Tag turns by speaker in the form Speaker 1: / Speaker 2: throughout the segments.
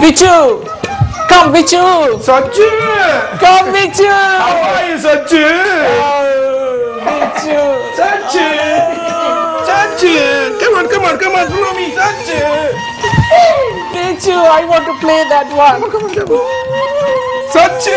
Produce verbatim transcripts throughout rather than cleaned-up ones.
Speaker 1: Vichu! Come, Vichu!
Speaker 2: Sachu!
Speaker 1: Come, Vichu!
Speaker 2: How are you, Sachu?
Speaker 1: Oh, Vichu!
Speaker 2: Sachu! Sachu! Come on, come on, come on, follow me, Sachu!
Speaker 1: Vichu, I want to play that one.
Speaker 2: Come on, come on. Sachu!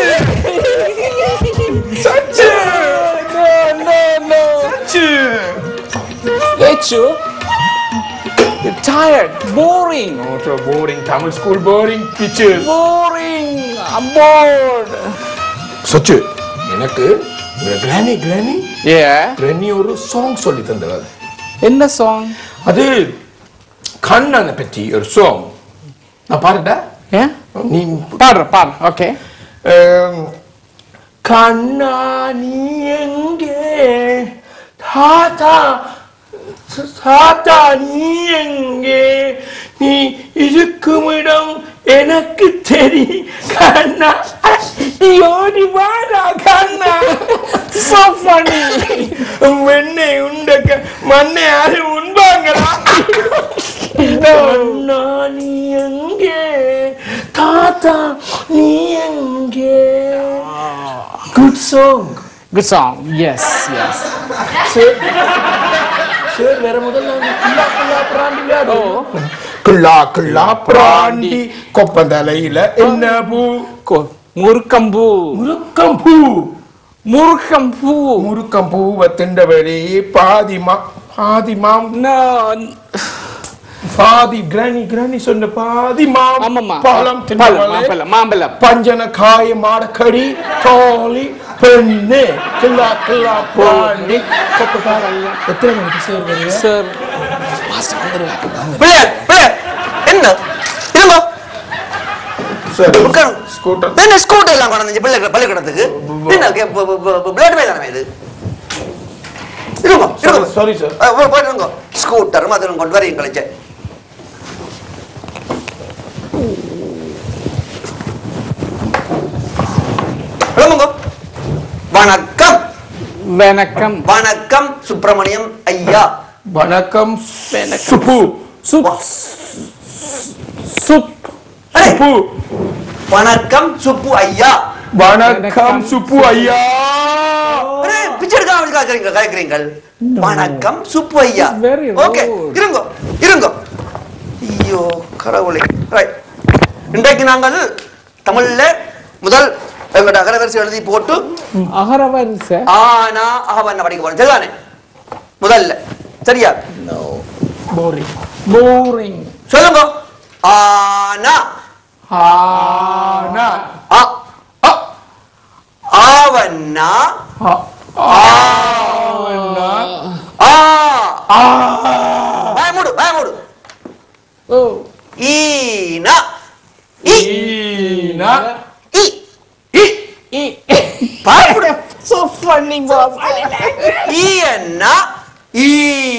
Speaker 2: Sachu!
Speaker 1: No, no, no.
Speaker 2: Sachu!
Speaker 1: Vichu, you're tired, boring.
Speaker 2: Oh, so boring. Tamil school boring, teacher.
Speaker 1: Boring. I'm bored.
Speaker 2: Sachu, எனக்கு granny granny
Speaker 1: Yeah.
Speaker 2: Granny ஒரு song சொல்லி தந்தவர்.
Speaker 1: என்ன song?
Speaker 2: அது கண்ணனை பற்றி ஒரு song. நான் பாருடா.
Speaker 1: Yeah?
Speaker 2: நீ
Speaker 1: பாடு, பாடு. Okay.
Speaker 2: கண்ணா நீ எங்கே தாத்தா தாத்தா நீ எங்கே நீ இருக்கும் இடம் எனக்கு தெரியும் கண்ணா நீ ஓடி வாடா கண்ணா
Speaker 1: So funny.
Speaker 2: வெண்ணை உண்ட மண்ணை யாரு உண்பாங்களா கண்ணா நீ எங்கே தாத்தா நீ எங்கே good song
Speaker 1: Good song. Yes, yes.
Speaker 2: Sir வேற முதல்ல குல்லா குல்லா பிராண்டி விளையாடும் குல்லா குல்லா பிராண்டி கொப்பந்தலையில என்ன பூ
Speaker 1: Cool. முருக்கம்பூ.
Speaker 2: முருக்கம்பூ
Speaker 1: முருக்கம்பூ.
Speaker 2: முருக்கம்பூவை திண்டபடி பாதிமா பாதிமா
Speaker 1: No.
Speaker 2: பாதி கிரானி கிரானி சொன்ன பாதி
Speaker 1: ஆமாம்மா.
Speaker 2: பழம்
Speaker 1: பழம், மாம்பழம், மாம்பழம்.
Speaker 2: பஞ்சன காய மாடக்கடி தோழி பெண்ணு கில்லா கில்லா பாண்டி கொப்பந்தாலையில எத்தனை மணிக்கு சார் வருவீங்க
Speaker 1: Sir.
Speaker 3: பிள்ளையார் பிள்ளையார் என்ன இருங்க
Speaker 2: சார்
Speaker 3: உட்காரு
Speaker 2: ஸ்கூட்டர்
Speaker 3: என்ன ஸ்கூட்டர் எல்லாம் கொண்டு பிள்ளை பள்ளிக்கூடத்துக்கு என்ன பிளேட் மேல தானே இது இருங்க இருங்க
Speaker 2: சாரி சார்
Speaker 3: போயிட்டு இருங்க ஸ்கூட்டரும் அதிலும் கொண்டு வரையும் கழிச்ச வணக்கம்
Speaker 1: வணக்கம்.
Speaker 3: வணக்கம் சுப்பிரமணியம் ஐயா
Speaker 2: வணக்கம் சுப்பு
Speaker 1: Soup. Soup.
Speaker 2: சுப்பு
Speaker 3: வணக்கம் சுப்பு ஐயா
Speaker 2: வணக்கம் சுப்பு ஐயா
Speaker 3: அரே, பிச்சை எடுக்காம கேக்குறீங்க கேக்குறீங்கள் வணக்கம் சுப்பு ஐயா
Speaker 1: It's very
Speaker 3: ஓகே
Speaker 1: rude.
Speaker 3: இருங்க இருங்க ஐயோ கடவுளே ரைட் இன்றைக்கு நாங்கள் தமிழ்ல முதல் எங்கட அகரவரிசை எழுதி போட்டு
Speaker 1: அகரவரிசை.
Speaker 3: ஆனா ஆவண்ண படிக்க போறோம் சரிதானே முதல்ல சரியா
Speaker 2: போரிங்
Speaker 1: Boring.
Speaker 3: சொல்லுங்க ஆனா
Speaker 2: ஆனா
Speaker 3: ஆ ஆ ஆவண்ணா
Speaker 2: ஆனா
Speaker 3: ஆ
Speaker 2: ஆ
Speaker 3: பயமுடு பயமுடு
Speaker 1: Oh.
Speaker 3: ஈனா ஈ
Speaker 2: ஈனா
Speaker 3: ஈ
Speaker 2: இ
Speaker 3: பயமுடு
Speaker 1: So funny, boss.
Speaker 3: ஈ என்ன ஈ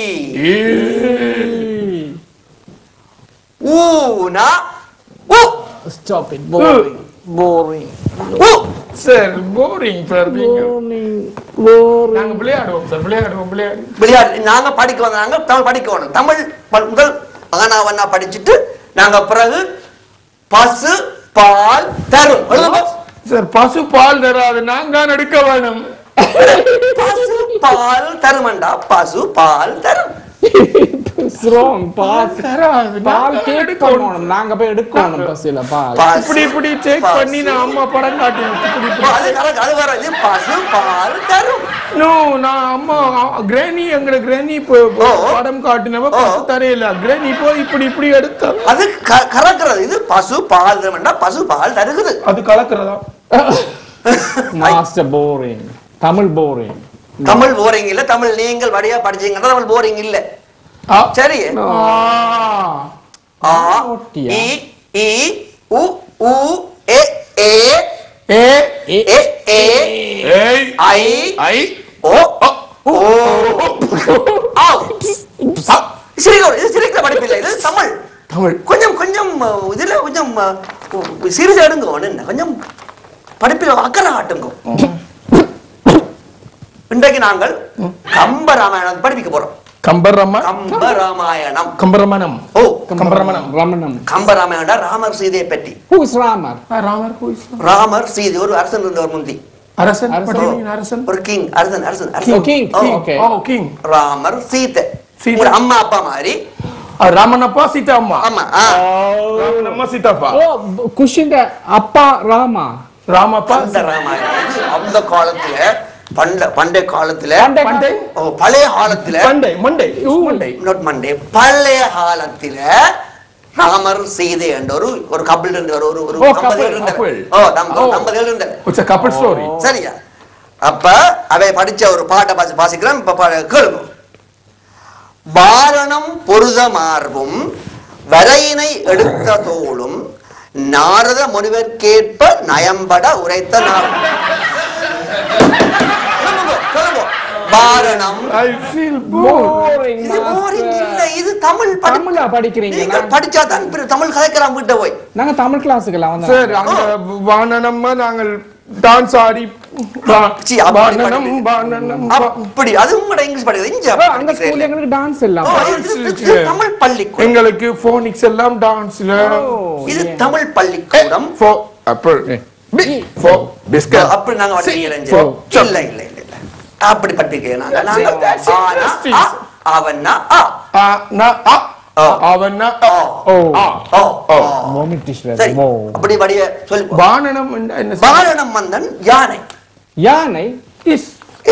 Speaker 3: ஊனா ஊ
Speaker 1: Stop it. Boring. Boring.
Speaker 3: ஊ
Speaker 2: சார் போரிங் சார் நீங்க
Speaker 1: Boring. Boring.
Speaker 2: நாங்க விளையாடுவோம் சார் விளையாடுவோம் விளையாடு
Speaker 3: விளையாட்டு நாங்க படிக்க வந்தாங்க தமிழ் படிக்க வேணும் தமிழ் ப- முதல் ஆனாவண்ணா படிச்சுட்டு நாங்க பிறகு பசு பால் தரும் எழுதுங்க.
Speaker 2: சார் பசு பால் தராது நாங்க எடுக்க வேணும்
Speaker 3: பசு பால் தருமண்டா பசு பால் தரும்
Speaker 1: It's wrong. பால்
Speaker 2: தராது
Speaker 1: பால்
Speaker 2: நாங்க
Speaker 1: கேக்
Speaker 2: எடுக்கணும்.
Speaker 1: பண்ணணும். நாங்க போய் எடுக்கணும் பஸ்ல பால்.
Speaker 3: பசு-
Speaker 2: இப்படி இப்படி செக்
Speaker 3: பசு-
Speaker 2: பண்ணி நான் அம்மா படம் காட்டுவேன் இப்படி இப்படி.
Speaker 3: அது correct, அது வர இது பசு பால் தரும்
Speaker 2: நோ நான் அம்மா கிரானி எங்கட கிரானி
Speaker 3: ஓ.
Speaker 2: படம் காட்டினவ
Speaker 3: ஓ.
Speaker 2: பசு தரையில கிரானி போய் இப்படி இப்படி எடுத்தா
Speaker 3: அது க- கறக்கிறது இது பசு பால் தருமண்டா பசு பால் தருகுது
Speaker 2: அது கலக்குறதா
Speaker 1: master boring. Tamil boring.
Speaker 3: Tamil boring இல்ல தமிழ் நீங்கள் வழியா படிச்சீங்கன்னா தமிழ் போரிங் இல்ல சரி ஆ
Speaker 1: ஓட்டியா?
Speaker 3: இ இ உ உ ஏ ஏ
Speaker 2: ஏ
Speaker 3: ஏ ஏ
Speaker 2: ஏய்
Speaker 3: ஐ
Speaker 2: ஐ
Speaker 3: ஓ ஓ ஆ சிரிக்க இது சிரிக்கிற படிப்பு இல்ல இது தமிழ்
Speaker 2: தமிழ்
Speaker 3: கொஞ்சம் கொஞ்சம் இதுல கொஞ்சம் சீரியஸ் எடுங்க ஒண்ணு கொஞ்சம் படிப்பில் அக்கறை காட்டுங்க இன்றைக்கு நாங்கள் கம்ப ராமாயணம் படிப்பிக்க போறோம்
Speaker 2: கம்பரமா
Speaker 3: கம்பராமாயணம்
Speaker 2: கம்பரமணம்
Speaker 3: ஓ
Speaker 2: கம்பரமணம்
Speaker 1: Ramanam.
Speaker 3: கம்பராமாயணம் ராமர் சீதையை பற்றி
Speaker 1: Who is Ramar?
Speaker 2: Ramar who is
Speaker 3: Ramar Sita ஒரு அரசன் இருந்தவர் முந்தி
Speaker 2: அரசன்
Speaker 1: அரசன்.
Speaker 2: what do you mean அரசன்
Speaker 3: ஒரு கிங் அரசன் அரசன்
Speaker 1: Oh,
Speaker 3: அரசன்
Speaker 1: king.
Speaker 3: Oh.
Speaker 1: Okay.
Speaker 2: oh king
Speaker 3: Ramar Sita
Speaker 2: Sita.
Speaker 3: உங்க அம்மா அப்பா மாதிரி
Speaker 2: ராமனப்பா சீதா அம்மா
Speaker 3: ஆமா ஆ.
Speaker 2: ராமனம்மா சீதாப்பா
Speaker 1: Oh, Kushinda Appa Rama.
Speaker 2: Ramappa
Speaker 3: அந்த ராமாயணம் இது அந்த காலத்துல பண்ட பண்டைய காலத்துல
Speaker 1: Pande-
Speaker 2: பண்டை
Speaker 3: ஓ, பழைய காலத்துல
Speaker 2: மண்டை மண்டை மண்டை
Speaker 3: not மண்டே பழைய காலத்துல ராமர் சீதை என்ற ஒரு ஒரு கப்பல் இருந்த ஒரு ஒரு ஒரு
Speaker 1: ஓ,
Speaker 3: தம்பதிகள்
Speaker 1: couple,
Speaker 3: இருந்தார்.
Speaker 2: couple.
Speaker 3: ஓ தம்ப-
Speaker 2: ஓ.
Speaker 3: தம்பதிகள் இருந்தார்.
Speaker 2: it's a couple story
Speaker 3: சரியா அப்ப அவை படிச்ச ஒரு பாட்டை பாசி வாசிக்கிறேன் இப்ப பா- கேளுங்க வாரணம் பொருத மார்பும் வரையினை எடுத்த தோளும் நாரத முனிவர்க்கேற்ப நயம்பட உரைத்த நாள் வாரணம்
Speaker 2: I feel bored
Speaker 1: Boring.
Speaker 3: இது boring
Speaker 1: master.
Speaker 3: இல்ல, இது தமிழ் படி-
Speaker 1: தமிழா படிக்கிறீங்க
Speaker 3: நீங்கள் படிச்சா தான் பிற- தமிழ் கதைக்கலாம் வீட்டை போய்
Speaker 1: நாங்க தமிழ் கிளாஸுக்கெல்லாம் வந்து
Speaker 2: சார் அங்க வானனம்மா நாங்கள் டான்ஸ் ஆடி
Speaker 3: சி, அப்படி
Speaker 2: வானனம்
Speaker 3: படிப்பீங்க.
Speaker 2: வானனம்
Speaker 3: அப்படி அது உங்களோட இங்கிலீஷ் படிக்கிறது இங்க
Speaker 1: ஓ, அங்க ஸ்கூல்ல எங்களுக்கு டான்ஸ் எல்லாம்
Speaker 3: ஓ, இது- இது- இது தமிழ் பள்ளிக்கூடம்
Speaker 2: எங்களுக்கு போனிக்ஸ் எல்லாம் டான்ஸ்ல
Speaker 3: இது தமிழ் பள்ளிக்கூடம்
Speaker 2: ஃபோ ஆப்பிள் பி ஃபோ பிஸ்கட்
Speaker 3: அப்படி நாங்க
Speaker 2: சி,
Speaker 3: வடிக்கிறேன்
Speaker 2: ஃபோ
Speaker 3: இல்ல இல்ல இல்ல இல்ல அப்படி பட்டிருக்கேன் நாங்க நாங்க
Speaker 2: That's
Speaker 3: ஆனா,
Speaker 2: interesting.
Speaker 3: ஆ, அவன்னா ஆ
Speaker 2: ஆ நா ஆ
Speaker 3: ஆ.
Speaker 2: அவனா
Speaker 3: ஓ
Speaker 1: ஓ
Speaker 2: ஆ
Speaker 3: ஓ
Speaker 2: ஓ.
Speaker 3: ஓ.
Speaker 1: வாமிட்டிஷ்
Speaker 3: சரி
Speaker 1: மோ
Speaker 3: அப்படி வடிய சொல்லி
Speaker 2: வானனம் என்ன- என்ன சார்?
Speaker 3: வாரணம் மந்தன் யானை
Speaker 1: யானை
Speaker 2: இஸ்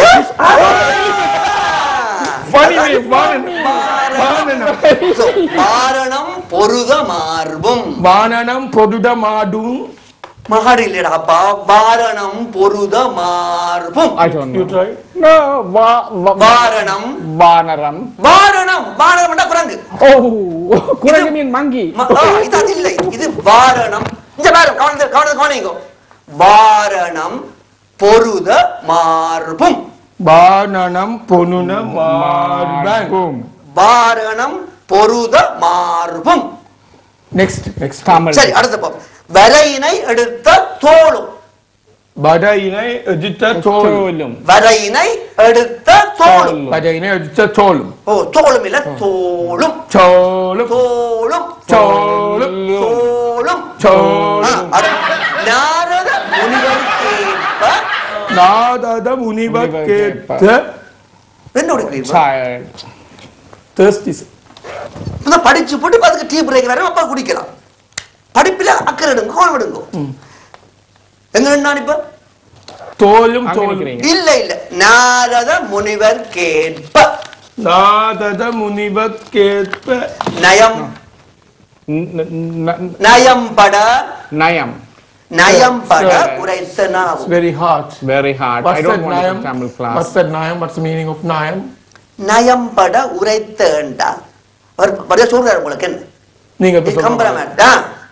Speaker 2: funny name, வானனம் வானனம்
Speaker 3: So, வாரணம் பொருத மார்பும்
Speaker 2: வானனம் பொருட மாடும்
Speaker 3: மாடு இல்லடாப்பா வாரணம் பொருத மார்பும்
Speaker 1: I don't
Speaker 2: you
Speaker 1: know.
Speaker 2: try
Speaker 1: No, வா வா-
Speaker 3: வாரணம்
Speaker 1: வானரம்.
Speaker 3: வாரணம் வாரணம் குரங்கு
Speaker 1: ஓ, குரங்கு மீன் மங்கி.
Speaker 3: ம- ஆ, இது அது இல்லை இது வாரணம் இந்த பாரு கவனத்தை கவனத்தை கவனிங்கோ வாரணம் பொருத மார்பும்
Speaker 2: வானனம் பொனுன மார்பன்
Speaker 1: Boom.
Speaker 3: வாரணம் பொருத மார்பும்
Speaker 2: நெக்ஸ்ட் நெக்ஸ்ட்
Speaker 1: தமிழ்.
Speaker 3: சரி அடுத்த பா வரையினை எடுத்த தோளும்
Speaker 2: படையினை எதிர்த்த தோல்
Speaker 1: தோலும்.
Speaker 3: வரையினை எடுத்த தோளும்
Speaker 2: படையினை எதிர்த்த தோலும்
Speaker 3: ஓ தோளும் இல்ல தோளும்
Speaker 2: சோலும்
Speaker 3: தோளும்
Speaker 2: சோலும்
Speaker 3: தோளும் ஆ,
Speaker 2: சோலும்
Speaker 3: அடுத்து. நாரத முனிவர்க்கேற்ப
Speaker 2: நாதத முனிவர் கேட்ட
Speaker 3: என்னோட கேள்வி?
Speaker 1: Child.
Speaker 2: thirsty
Speaker 3: இப்பதான் படிச்சு போட்டு இப்ப அதுக்கு டீ பிரேக் வேற அப்பா குடிக்கலாம் படிப்பில அக்கறை எடுங்க கவனம் எடுங்க எங்க நான் இப்ப
Speaker 2: தோலும்
Speaker 1: அங்க
Speaker 2: தோலும்
Speaker 1: நிக்கிறீங்க.
Speaker 3: இல்ல இல்ல நாரத முனிவர் கேட்ப
Speaker 2: நாதத முனிவர் கேட்ப
Speaker 3: நயம்
Speaker 1: ந- ந- ந-
Speaker 3: நயம்பட
Speaker 1: நயம்.
Speaker 3: நயம்பட
Speaker 2: Sir.
Speaker 3: உரைத்த நாவு
Speaker 2: it's very hard
Speaker 1: Very hard.
Speaker 2: what's
Speaker 1: I don't
Speaker 2: that
Speaker 1: want to
Speaker 2: nayam
Speaker 1: go Tamil class.
Speaker 2: what's that nayam what's the meaning of nayam
Speaker 3: நயம்பட உரைத்தேண்டா வரைய சொல்றாரு உங்களுக்கு என்ன
Speaker 2: நீங்க இப்ப
Speaker 3: இது
Speaker 2: சொல்லுங்க.
Speaker 3: கம்பரமேட்டா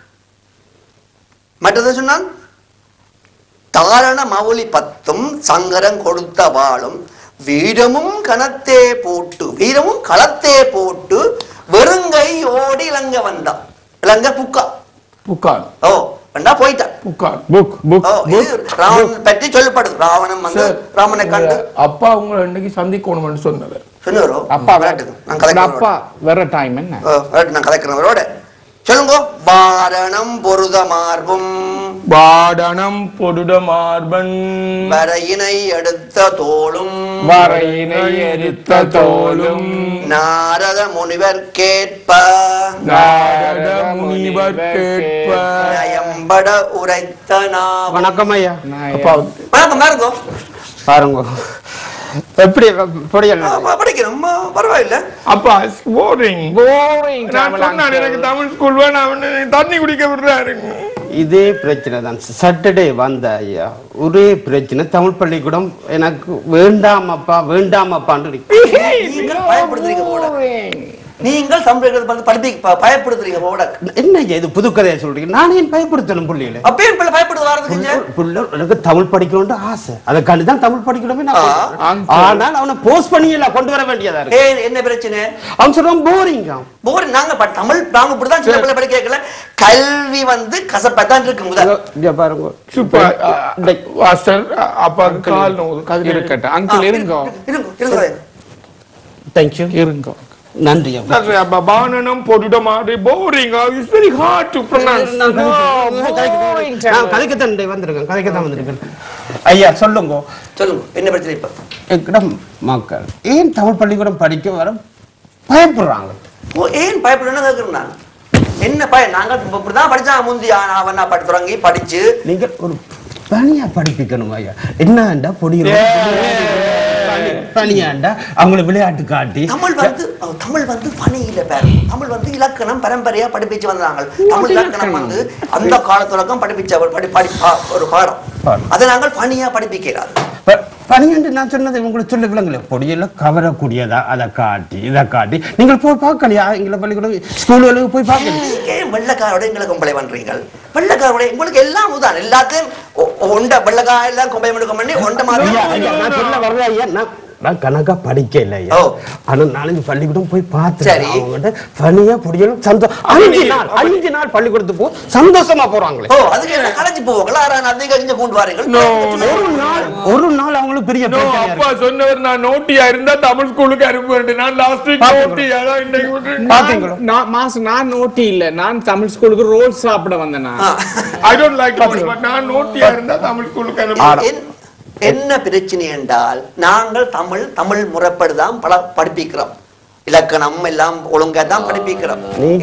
Speaker 3: மற்றது சொன்னான் தாரண மவுளி பத்தும் சங்கரம் கொடுத்த வாளும் வீரமும் கணத்தே போட்டு வீரமும் களத்தே போட்டு வெறுங்கை ஓடி இலங்க வந்தான் இலங்க புக்கா
Speaker 2: புக்கான்
Speaker 3: ஓ வந்தா போயிட்டான்
Speaker 2: புக்கான்
Speaker 1: Book, book,
Speaker 3: ஓ
Speaker 1: book.
Speaker 3: இது ராவணன் பற்றி சொல்லப்படுது ராவணன் வந்து
Speaker 2: சார்
Speaker 3: ராமனை கண்டு
Speaker 2: அப்பா உங்களை இன்னைக்கு சந்திக்கணும்னு சொன்னவர்
Speaker 3: சொன்னாரோ
Speaker 1: அப்பா
Speaker 3: விளையாட்டுக்கு நான்
Speaker 1: உங்க
Speaker 3: கதைக்கிறேன்
Speaker 1: அப்பா வேற டைம் என்ன
Speaker 3: ஓ, விளையாட்டு நான் கதைக்கிறவரோட சொல்லுங்க வாரணம் பொருத மார்பும்
Speaker 2: வாடனம் பொடுட மார்பன்
Speaker 3: வரையினை எடுத்த தோளும்
Speaker 1: வரையினை எரித்த தோலும்
Speaker 3: நாரத முனிவர் கேட்ப
Speaker 2: நாரத முனிவர் கேட்ப
Speaker 3: நயம்பட உரைத்த நாவும்.
Speaker 4: வணக்கம் ஐயா
Speaker 2: அப்பா
Speaker 3: வணக்கம் பாருங்க
Speaker 4: பாருங்க எப்படி பொடியல்
Speaker 3: ஆ, படிக்கிறோம் ஆ, பரவாயில்ல
Speaker 2: அப்பா போரிங்
Speaker 1: Boring
Speaker 2: நான்
Speaker 1: Tamil
Speaker 2: சொன்னேன்
Speaker 1: uncle.
Speaker 2: எனக்கு தமிழ் ஸ்கூல் வேணாம் தண்ணி குடிக்க விடுறாரு
Speaker 4: இதே பிரச்சனை தான் சாட்டர்டே வந்த ஐயா ஒரே பிரச்சனை தமிழ் பள்ளிக்கூடம் எனக்கு வேண்டாம் அப்பா வேண்டாம் அப்பான்னு இருக்கு.
Speaker 3: நீங்கள் பயப்படுத்துறீங்க போல
Speaker 1: Boring.
Speaker 3: நீங்கள் தமிழர்கள் வந்து படிப்பி ப- பயப்படுத்துறீங்க போல
Speaker 4: என்ன ஐயா இது புது கதையை சொல்றீங்க நான் ஏன் பயப்படுத்தணும் புள்ளியில
Speaker 3: அப்பயும் பிள்ளை பயப்படுத்து வாரதுக்கு
Speaker 4: புள்ள எனக்கு தமிழ் படிக்கணும்னு ஆசை அதுக்காண்டி தான் தமிழ் படிக்கணுமே நான்
Speaker 3: ஆ,
Speaker 4: படிக்கிறேன். ஆனால் அவனை போஸ்ட் பண்ணி எல்லாம் கொண்டு வர வேண்டியதா இருக்கு
Speaker 3: ஏ என்ன பிரச்சனை
Speaker 4: அவன் சொல்றான் போரிங்
Speaker 3: போர் நாங்க ப- தமிழ் நாங்க இப்படிதான் சின்ன பிள்ளை படிக்க கேட்கல கல்வி வந்து கசப்பத்தான் இருக்கு முதல்
Speaker 4: பாருங்க
Speaker 2: சூப்பர் மாஸ்டர் அப்பா கால் நோவு கதிரை
Speaker 1: இருக்கட்டும் அங்கிள் இருங்க
Speaker 3: இருங்க இருங்க
Speaker 4: தேங்க்யூ.
Speaker 1: இருங்க.
Speaker 4: நன்றி அப்பா.
Speaker 2: Bananam podudamade boring. It's very hard to pronounce.
Speaker 4: நான் கதைக்கத்தான் வந்திருக்கேன் கதைக்கத்தான் வந்திருக்கேன். ஐயா சொல்லுங்க
Speaker 3: சொல்லுங்க என்ன பிரச்சனை இப்ப?
Speaker 4: எங்கிடம் மக்கள் ஏன் தமிழ் பள்ளிக்கூடம் படிக்க வர பயப்படுறாங்க?
Speaker 3: ஓ ஏன் பயப்படுறேன்னு கேட்குறேன் நான். என்ன பயம்? நாங்கள் இப்படிதான் படிச்சா முந்தி அவன் படி தொடங்கி படிச்சு
Speaker 4: நீங்க ஒரு பணியா படிப்பிக்கணும் ஐயா. என்னண்டா பொடிய பணியாண்டா அவங்கள விளையாட்டு காட்டி
Speaker 3: தமிழ் வந்து தமிழ் வந்து பணி இல்ல பேர். தமிழ் வந்து இலக்கணம் பரம்பரையா படிப்பிச்சு வந்தாங்க. தமிழ் இலக்கணம் வந்து அந்த காலத்துலக்கம் படிப்பிச்ச படி படி ஒரு பாடம். அதை நாங்கள் பணியா படிப்பிக்கிறார்.
Speaker 4: பணியாண்டு நான் சொன்னது உங்களுக்கு சொல்ல விளங்கல. பொடியில கவரக்கூடியதா அதை காட்டி இதை காட்டி நீங்கள் போய் பார்க்கலையா? எங்களை பள்ளிக்கூடம் ஸ்கூலுக்கு போய் பார்க்கல.
Speaker 3: வெள்ளக்காரோட எங்களை கொம்பளை பண்றீங்க. வெள்ளக்காரோட உங்களுக்கு எல்லாம் உதான் எல்லாத்தையும் ஒண்ட வெள்ளக்கார எல்லாம் கொம்பளை எடுக்க பண்ணி ஒண்ட மாதிரி
Speaker 4: நான் சொல்ல வர்றேன் ஐயா. நான் கணக்கா படிக்க இல்லை ஐயா. ஆனா நாலஞ்சு பள்ளிக்கூடம் போய் பார்த்து அவங்க பணியா பொடியலும் சந்தோஷம். அஞ்சு நாள் அஞ்சு நாள் பள்ளிக்கூடத்துக்கு போ சந்தோஷமா போறாங்களே.
Speaker 3: ஓ அதுக்கு கலைஞ்சு போவாங்களா? அதிக கொண்டு வாரீங்க.
Speaker 4: ஒரு நாள் ஒரு நாள் அவங்களுக்கு பெரிய
Speaker 2: அப்பா சொன்னவர் நான் நோட்டியா இருந்தா தமிழ் ஸ்கூலுக்கு அனுப்புவேன். நான் லாஸ்ட் வீக் நோட்டியா தான் இன்னைக்கு
Speaker 4: பாத்தீங்களா?
Speaker 1: நான் மாஸ் நான் நோட்டி இல்ல. நான் தமிழ் ஸ்கூலுக்கு ரோல் சாப்பிட வந்தேன்.
Speaker 2: I don't like it, but நான் நோட்டியா இருந்தா தமிழ் ஸ்கூலுக்கு அனுப்புவேன்.
Speaker 3: என்ன பிரச்சனை என்றால் நாங்கள் தமிழ் தமிழ் முறைப்படுதான் பல படிப்பிக்கிறோம். இலக்கணம் எல்லாம் ஒழுங்கா தான் படிப்பிக்கிறோம்.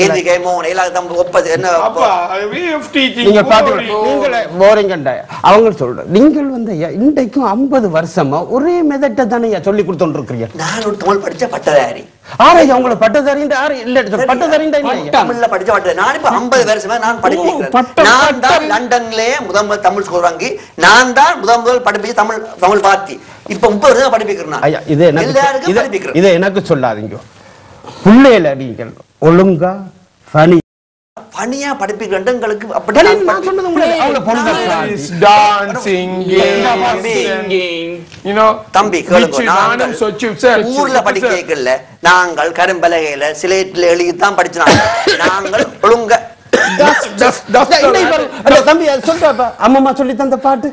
Speaker 4: அவங்க சொல்ற நீங்கள் வந்து இன்றைக்கும் ஐம்பது வருஷமா ஒரே மெதட்ட தானே சொல்லி கொடுத்து இருக்கிறீங்க.
Speaker 3: நான் ஒரு தமிழ் படிச்ச பட்டதாரி.
Speaker 4: ஆராய்ச்சி அவங்கள பட்டதாரி பட்டதாரி
Speaker 3: தமிழ்ல படிச்ச பட்டதாரி. நான் இப்ப ஐம்பது வருஷமா நான் படிப்பிக்கிறேன். நான் தான் லண்டன்லயே முதல் முதல் தமிழ் ஸ்கூல் வாங்கி நான் தான் முதல் முதல் படிப்பிச்சு தமிழ் தமிழ் பார்த்தி இப்ப முப்பது வருஷம் படிப்பிக்கிறேன்.
Speaker 4: ஐயா இது எனக்கு இதை எனக்கு சொல்லாதீங்க. பிள்ளையில நீங்கள் ஒழுங்கா பணி
Speaker 3: பணியா படிப்பிக்கிறேன். எங்களுக்கு அப்படி
Speaker 4: நான் சொன்னது உங்களுக்கு
Speaker 2: டான்சிங் you know
Speaker 3: தம்பி கேளுங்க. ஊர்ல படிக்கல நாங்கள் கரும்பலகையில சிலேட்ல எழுதி தான் படிச்சோம். நாங்கள் ஒழுங்கா
Speaker 4: தம்பி சொல்றப்ப அம்மா சொல்லி தந்த பாட்டு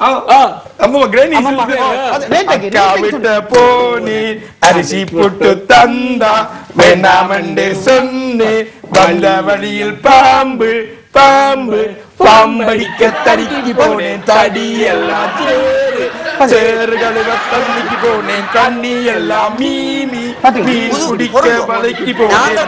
Speaker 2: போனி அரிசி போட்டு தந்தா வேண்டாமண்டே சொன்னே வந்த வழியில் பாம்பு பாம்பு பாம்படிக்க தடிக்கு போனேன் தடி எல்லாம் சேரு சேறுகளுக தண்ணிக்கு போனேன் கண்ணி எல்லாம் மீமி குடிக்க வலைக்கு போனேன்.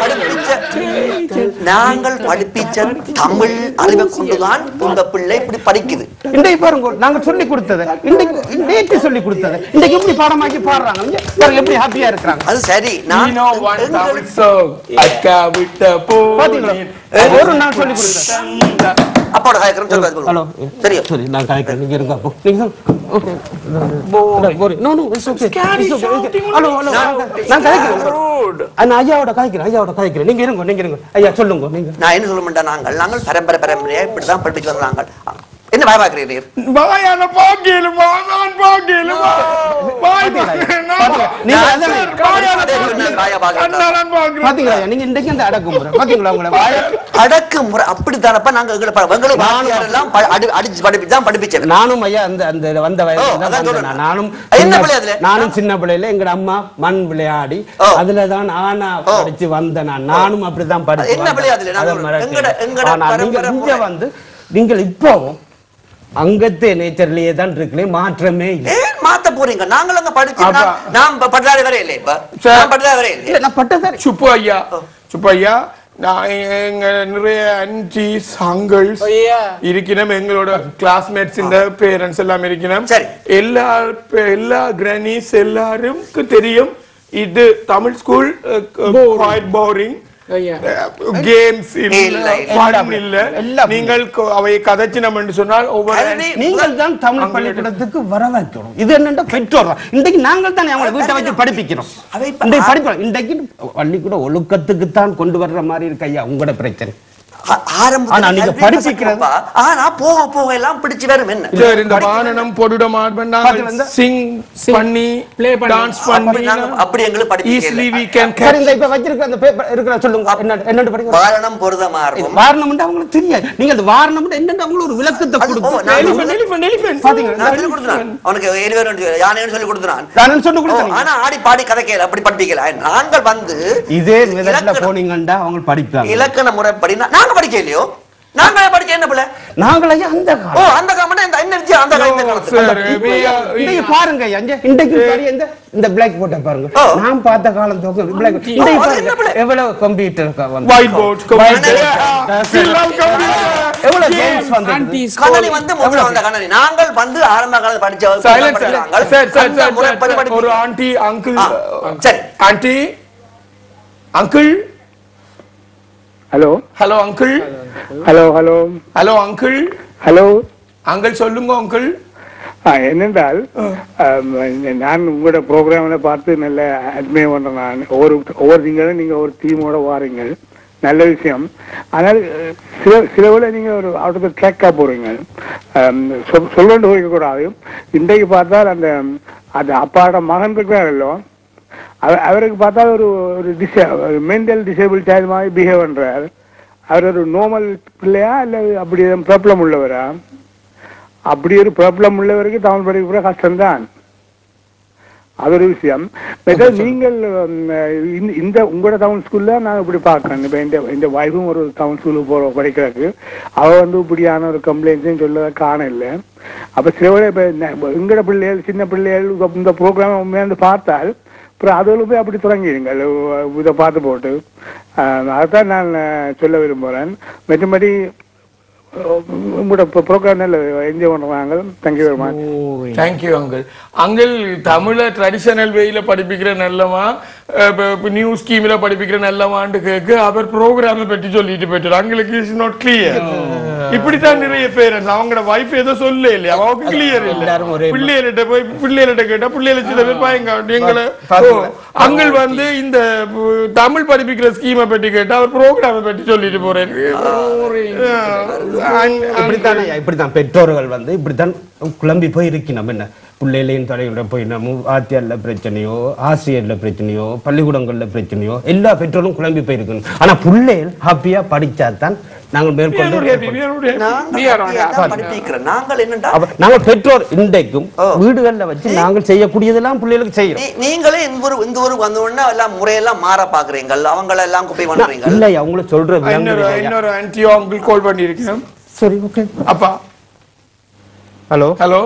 Speaker 3: நாங்கள் படிப்பிச்ச தமிழ் அறிவை கொண்டுதான் உங்க பிள்ளை இப்படி படிக்குது.
Speaker 4: இன்றைக்கு பாருங்க நாங்க சொல்லி கொடுத்தது இன்றைக்கு நேற்று சொல்லி கொடுத்தது இன்றைக்கு எப்படி பாடமாக்கி பாடுறாங்க எப்படி ஹாப்பியா இருக்கிறாங்க.
Speaker 3: அது சரி. நான்
Speaker 2: அக்கா விட்ட போனேன்
Speaker 4: ஒரு நாள் சொல்லி கொடுத்தேன்.
Speaker 3: அப்போட காய்க்கிறேன்.
Speaker 4: ஹலோ
Speaker 3: தெரியும்
Speaker 4: சரி நான் காய்க்கிறேன். நீங்க இருங்க அப்போ நீங்க ஓகே போரி no no it's okay it's okay hello hello நான் காய்க்கிறேன். நான் ஐயாவோட காய்க்கிறேன் ஐயாவோட காய்க்கிறேன். நீங்க இருங்க நீங்க இருங்க ஐயா சொல்லுங்க. நீங்க
Speaker 3: நான் என்ன சொல்ல மாட்டேன். நாங்கள் நாங்கள் பரம்பரை பரம்பரையா இப்படிதான் படிப்பிச்சு வந்தாங்க. என்ன பாய் பாக்குறீங்க?
Speaker 2: பாயான பாக்கேலுமா நான் பாக்கேலுமா பாய்
Speaker 4: நீங்க பாத்தீங்களா நீங்க இன்றைக்கு அந்த அடக்குமுறை பாத்தீங்களா உங்களை
Speaker 3: அடக்குமுறை அப்படித்தானப்பா. நாங்க எல்லாம் அடிச்சு படிப்பிச்சு தான் படிப்பிச்சேன்.
Speaker 4: நானும் ஐயா அந்த அந்த வந்த வயசுல நானும் நானும் சின்ன பிள்ளையில எங்க அம்மா மண் விளையாடி அதுலதான் ஆனா படிச்சு வந்த நான் நானும் அப்படிதான் படிச்சு வந்து நீங்கள் இப்போ அங்கத்தே நேச்சர்லயே தான் இருக்கலே மாற்றமே இல்லை.
Speaker 3: மாத்த போறீங்க? நாங்கள் அங்க படிச்சு நான் பட்டதாரி வர இல்லை. இப்ப நான் பட்டதாரி வர இல்லை.
Speaker 4: நான் பட்டதாரி
Speaker 2: சுப்பு ஐயா சுப்பு ஐயா நான் எங்க நிறைய ஆன்டிஸ் அங்கிள்ஸ் இருக்கணும். எங்களோட கிளாஸ்மேட்ஸ் இந்த பேரண்ட்ஸ் எல்லாம் இருக்கணும். எல்லா எல்லா கிரானிஸ் எல்லாருக்கும் தெரியும் இது Tamil school quite boring. Games இல்ல ஃபன் இல்ல. நீங்கள் அவை கதைச்சினம் என்று சொன்னால்
Speaker 4: நீங்கள் தான் தமிழ் பள்ளிக்கூடத்துக்கு வர வைக்கணும். இது என்னன்னா பெற்றோர் இன்றைக்கு நாங்கள் தான் அவங்களை வீட்டை வச்சு படிப்பிக்கிறோம். இன்றைக்கு படிக்கிறோம். இன்றைக்கு பள்ளிக்கூட ஒழுக்கத்துக்கு தான் கொண்டு வர்ற மாதிரி இருக்கு ஐயா உங்களோட பிரச்சனை.
Speaker 3: ஆனா நீங்க படிச்சிக்கிறப்ப ஆனா போக போக எல்லாம் பிடிச்சு வரும் என்ன
Speaker 2: சரி இந்த வானனம் பொடுடம் ஆடுனா சிங் பண்ணி ப்ளே பண்ணி டான்ஸ் பண்ணி
Speaker 3: அப்படி எங்களுக்கு படிக்க
Speaker 2: ஈஸிலி we can
Speaker 4: சரி இந்த இப்ப வச்சிருக்க அந்த பேப்பர் இருக்குற சொல்லுங்க என்ன என்னன்னு படிங்க
Speaker 3: வாரணம் பொருதம் ஆர்வம்
Speaker 4: வாரணம்னா உங்களுக்கு தெரியாது நீங்க அந்த வாரணம்னா என்னன்னு உங்களுக்கு ஒரு விளக்கத்தை கொடுங்க
Speaker 2: எலிஃபண்ட் எலிஃபண்ட் எலிஃபண்ட்
Speaker 4: பாத்தீங்க
Speaker 3: நான் சொல்லி கொடுத்தேன் அவனுக்கு எலிஃபண்ட் யானைன்னு சொல்லி கொடுத்தேன்
Speaker 4: நான் சொல்லி கொடுத்தேன்
Speaker 3: ஆனா ஆடி பாடி கதை கேள அப்படி படிப்பிக்கல நாங்கள் வந்து
Speaker 4: இதே விதத்துல போனீங்கண்டா அவங்க படிப்பாங்க
Speaker 3: இலக்கண முறைப்படி நாங்க படிக்க இல்லையோ நாங்க படிக்க என்ன பிள்ளை
Speaker 4: நாங்களே அந்த
Speaker 3: ஓ அந்த காமனா இந்த எனர்ஜி அந்த காலத்துல
Speaker 4: நீங்க பாருங்க அங்க இன்றைக்கு பாரு இந்த இந்த பிளாக் போர்ட பாருங்க நான் பார்த்த காலம் தோக்கு பிளாக் இன்றைக்கு பாருங்க எவ்வளவு கம்ப்யூட்டர் வந்து
Speaker 2: ஒயிட் போர்ட் கம்ப்யூட்டர்
Speaker 4: எவ்வளவு கேம்ஸ் வந்து
Speaker 3: கணனி வந்து முதல்ல வந்த கணனி நாங்கள் வந்து ஆரம்ப காலத்துல படிச்சவங்க
Speaker 2: சார் சார் சார் ஒரு ஆன்ட்டி அங்கிள்
Speaker 3: சரி
Speaker 2: aunty uncle
Speaker 5: hello
Speaker 2: hello uncle
Speaker 5: hello hello
Speaker 2: hello uncle
Speaker 5: hello
Speaker 2: uncle சொல்லுங்க அங்கிள்
Speaker 5: என்னென்றால் நான் உங்களோட ப்ரோக்ராம்ல பார்த்து நல்ல அட்மையர் பண்றேன் நான் ஒவ்வொரு ஒவ்வொரு திங்களும் நீங்க ஒரு டீமோட வாரீங்க நல்ல விஷயம் ஆனால் சில சில வேளை நீங்க ஒரு அவுட் ஆஃப் த ட்ராக்கா போறீங்க சொல்லிட்டு போய்க்க கூடாது இன்றைக்கு பார்த்தால் அந்த அந்த அப்பாவோட மகன் இருக்கிறாரല്ലോ அவருக்கு பார்த்தா ஒரு ஒரு டிசே மென்டல் டிசேபிள் சைல்டு மாதிரி பிஹேவ் பண்றார் அவர் ஒரு நார்மல் பிள்ளையா இல்லை அப்படி ப்ராப்ளம் உள்ளவரா அப்படி ஒரு ப்ராப்ளம் உள்ளவருக்கு தமிழ் படிக்கிற கஷ்டம்தான் அது ஒரு விஷயம் நீங்கள் இந்த உங்களோட டவுன் ஸ்கூல்ல நான் இப்படி பார்க்கறேன் இப்ப இந்த இந்த வைஃபும் ஒரு டவுன் ஸ்கூலுக்கு போற படிக்கிறதுக்கு அவ வந்து இப்படியான ஒரு கம்ப்ளைண்ட்ஸையும் சொல்ல காண இல்லை அப்ப சில இப்ப எங்களோட பிள்ளைகள் சின்ன பிள்ளைகள் இந்த ப்ரோக்ராம் உண்மையாந்து பார்த்தால் அப்புறம் அதுல போய் அப்படி தொடங்கிடுங்கள் இதை பார்த்து போட்டு அதான் நான் சொல்ல விரும்புகிறேன் மற்றபடி உங்களோட ப்ரோக்ராம் நல்ல என்ஜாய் பண்ணுறாங்க thank you very much
Speaker 2: thank you uncle uncle தமிழ ட்ரெடிஷனல் வேயில படிப்பிக்கிற நல்லவா நியூ ஸ்கீம்ல படிப்பிக்கிற நல்லவான்னு கேட்க அவர் ப்ரோக்ராமை பற்றி சொல்லிட்டு போயிட்டார் அங்களுக்கு இஸ் நாட் கிளியர் இப்படித்தான் நிறைய பேரண்ட்ஸ் அவங்களோட வைஃப் ஏதோ சொல்ல இல்லையா அவங்களுக்கு கிளியர் இல்ல பிள்ளைகிட்ட போய் பிள்ளைகிட்ட கேட்டா பிள்ளைகளை சில பேர் பயங்க எங்களை அங்கிள் வந்து இந்த தமிழ் படிப்பிக்கிற ஸ்கீமை பற்றி கேட்டா அவர் ப்ரோக்ராமை பற்றி சொல்லிட்டு போறேன்
Speaker 4: இப்படித்தானே இப்படித்தான் பெற்றோர்கள் வந்து இப்படித்தான் குழம்பி போய் இருக்கணும் என்ன பிள்ளைகளையும் தலையோட போய் நம்ம ஆத்தியார்ல பிரச்சனையோ ஆசிரியர்ல பிரச்சனையோ பள்ளிக்கூடங்கள்ல பிரச்சனையோ எல்லா பெற்றோரும் குழம்பி போயிருக்கணும் ஆனா பிள்ளைகள் ஹாப்பியா படிச்சாதான் நாங்கள் மேற்கொண்டு நாங்கள் பெற்றோர் இன்றைக்கும் வீடுகள்ல வச்சு நாங்கள் செய்யக்கூடியதெல்லாம் பிள்ளைகளுக்கு செய்யறோம்
Speaker 3: நீங்களே இந்த ஒரு இந்த ஒரு வந்த உடனே எல்லாம் முறையெல்லாம் மாற பாக்குறீங்க அவங்க எல்லாம் குப்பை பண்றீங்க
Speaker 4: இல்ல அவங்கள சொல்றது
Speaker 2: இன்னொரு ஆன்ட்டியோ அங்கிள் கால் பண்ணி இருக்கேன்
Speaker 4: சரி ஓகே
Speaker 2: அப்பா
Speaker 4: hello
Speaker 2: hello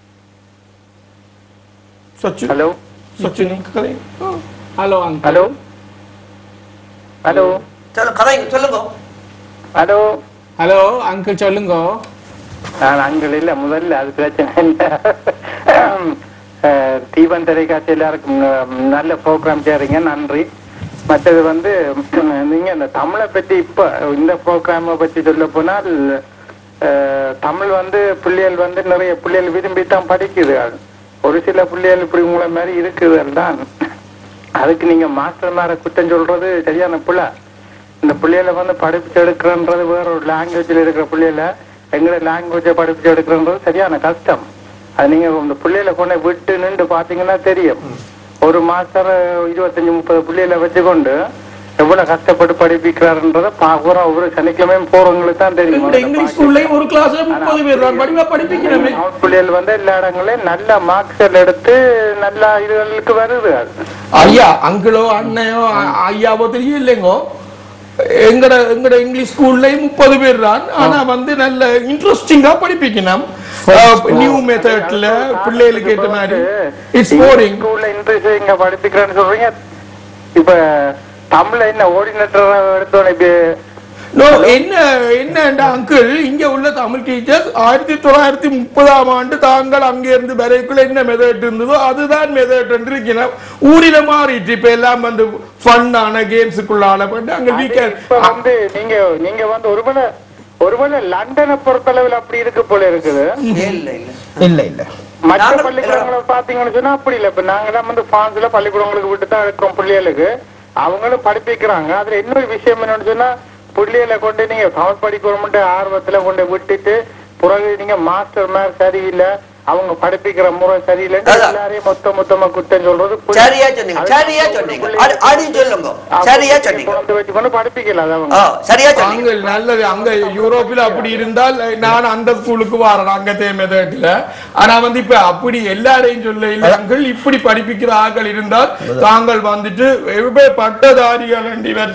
Speaker 2: Sachin
Speaker 5: hello
Speaker 2: Sachin
Speaker 5: hello hello hello
Speaker 3: चलो कதை சொல்லுங்க
Speaker 5: हेलो
Speaker 1: हेलो अंकल சொல்லுங்க
Speaker 5: நான் அங்கிள் இல்ல முதல்ல அது பிரச்சனை இல்ல தீபன் திரைக்காட்சி எல்லாருக்கும் நல்ல ப்ரோக்ராம் செய்றீங்க நன்றி மற்றது வந்து நீங்க இந்த தமிழை பற்றி இப்ப இந்த ப்ரோக்ராமை பற்றி சொல்ல போனால் தமிழ் வந்து பிள்ளைகள் வந்து நிறைய பிள்ளைகள் விரும்பி தான் படிக்குது ஒரு சில பிள்ளைகள் இப்படி உங்களை மாதிரி இருக்குதுல் தான் அதுக்கு நீங்க மாஸ்டர் மேல குற்றம் சொல்றது சரியான பிள்ளை இந்த பிள்ளைகளை வந்து படிப்பிச்சு எடுக்கிறன்றது வேற ஒரு லாங்குவேஜ்ல இருக்கிற பிள்ளைகளை எங்களோட லாங்குவேஜை படிப்பிச்சு எடுக்கிறன்றது சரியான கஷ்டம் அது நீங்க இந்த பிள்ளைகளை கொண்டு விட்டு நின்று பாத்தீங்கன்னா தெரியும் ஒரு மாஸ்டர் இருபத்தஞ்சு முப்பது பிள்ளைகளை வச்சுக்கொண்டு எவ்வளவு கஷ்டப்பட்டு படிப்பிக்கிறாருன்றத பாக்குறோம் ஒவ்வொரு சனிக்கிழமையும் போறவங்களுக்கு தான் தெரியும்
Speaker 2: ஒரு கிளாஸ்ல முப்பது பேர் படிப்பிக்கிறேன்
Speaker 5: பிள்ளைகள் வந்து எல்லா இடங்களையும் நல்ல மார்க்ஸ் எடுத்து நல்ல இதுகளுக்கு வருது
Speaker 2: ஐயா அங்கிளோ அண்ணையோ ஐயாவோ தெரியும் இல்லைங்கோ எங்கட எங்கட இங்கிலீஷ் ஸ்கூல்லயும் முப்பது பேர் தான் ஆனா வந்து நல்ல இன்ட்ரெஸ்டிங்கா படிப்பிக்கணும் நியூ மெத்தட்ல பிள்ளைகளுக்கு ஏற்ற மாதிரி இட்ஸ் போரிங்
Speaker 5: ஸ்கூல்ல இன்ட்ரெஸ்டிங்கா படிப்பிக்கிறேன்னு சொல்றீங்க இப்ப தமிழ்ல என்ன ஓர்டினேட்டர் எடுத்தோன்னே
Speaker 2: என்ன என்ன அங்கிள் இங்க உள்ள தமிழ் டீச்சர்ஸ் ஆயிரத்தி தொள்ளாயிரத்தி முப்பதாம் ஆண்டு தாங்கள் அங்க இருந்து வரைக்குள்ள என்ன மெதட் இருந்ததோ அதுதான் மெதட் என்று இருக்கிறோம் ஊரில மாறிட்டு இப்ப எல்லாம் வந்து ஃபன்னான கேம்ஸுக்குள்ளால பண்ணி அங்க
Speaker 5: வந்து நீங்க நீங்க வந்து ஒருவேளை ஒருவேளை லண்டனை பொறுத்தளவில் அப்படி இருக்கு போல இருக்குது
Speaker 4: இல்ல இல்ல
Speaker 5: மற்ற பள்ளிக்கூடங்களை பாத்தீங்கன்னு சொன்னா அப்படி இல்ல இப்ப நாங்க தான் வந்து பிரான்ஸ்ல பள்ளிக்கூடங்களுக்கு விட்டு தான் இருக்கிறோம் பிள்ளைகளுக்கு அவங்களும் படிப்பிக்கிறாங்க அதுல இன்னொரு விஷயம் என்னன்னு சொன்னா புள்ளியில கொண்டு நீங்க தமிழ் படிக்கணும்னு ஆர்வத்துல கொண்டு விட்டுட்டு பிறகு நீங்க மாஸ்டர் மேர் சரியில்லை அவங்க படிப்பிக்கிற முறை சரியில்லை எல்லாரையும் மொத்த மொத்தமா குத்தம் சொல்றது
Speaker 3: சரியா சொன்னீங்க சரியா சொன்னீங்க அடி சொல்லுங்க சரியா சொன்னீங்க
Speaker 5: வச்சுக்கொண்டு படிப்பிக்கலாம் அவங்க
Speaker 3: சரியா சொன்னீங்க
Speaker 2: நல்லது அங்க யூரோப்பில் அப்படி இருந்தால் நான் அந்த ஸ்கூலுக்கு வரேன் அங்க தேமேதட்டில ஆனா வந்து இப்ப அப்படி எல்லாரையும் சொல்ல இல்லை அங்கள் இப்படி படிப்பிக்கிற ஆட்கள் இருந்தால் தாங்கள் வந்துட்டு பட்டதாரிகள்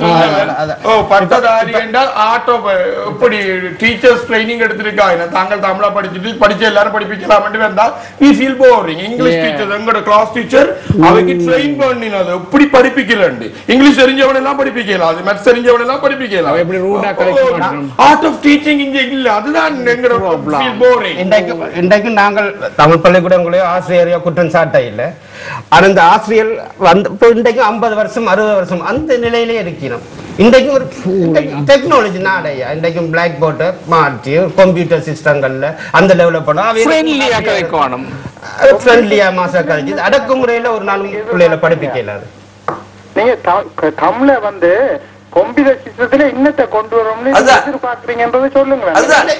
Speaker 2: ஓ பட்டதாரி என்றால் ஆட்டோ இப்படி டீச்சர்ஸ் ட்ரைனிங் எடுத்திருக்காங்க தாங்கள் தமிழா படிச்சுட்டு படிச்சு எல்லாரும் படிப்பிக்கலாம் வந்தால் we feel boring English teacher எங்கட கிளாஸ் டீச்சர் அவங்க ட்ரெயின் பண்ணினது எப்படி படிப்பிக்கிறான் இங்கிலீஷ் தெரிஞ்சவன எல்லாம் படிப்பிக்கலாம் அது மேத்ஸ் தெரிஞ்சவன எல்லாம் படிப்பிக்கலாம்
Speaker 1: எப்படி ரூடா கரெக்ட்
Speaker 2: ஆர்ட் ஆஃப் டீச்சிங் இங்க இல்ல அதுதான் எங்கட feel boring
Speaker 4: இன்றைக்கு இன்றைக்கு நாங்கள் தமிழ் பள்ளிக்கூடங்களே ஆசிரியரையா குற்றம் சாட்ட இல்லை அந்த ஆசிரியர் வந்து இப்போ இன்றைக்கு ஐம்பது வருஷம் அறுபது வருஷம் அந்த நிலையிலே இருக்கிறோம் இன்றைக்கு ஒரு டெக்னாலஜி நாடையா இன்றைக்கும் பிளாக் போர்டு மாற்றி கம்ப்யூட்டர் சிஸ்டங்கள்ல அந்த லெவலில் போனால்
Speaker 1: ஃப்ரெண்ட்லியா கிடைக்கணும்
Speaker 4: ஃப்ரெண்ட்லியா மாசா கழிச்சு அடக்குமுறையில ஒரு நாள் பிள்ளைகளை படிப்பிக்கல
Speaker 5: நீங்க தமிழ வந்து கம்ப்யூட்டர் சிஸ்டத்துல இன்னத்தை கொண்டு வரோம்னு எதிர்பார்க்கறீங்கன்றதை சொல்லுங்க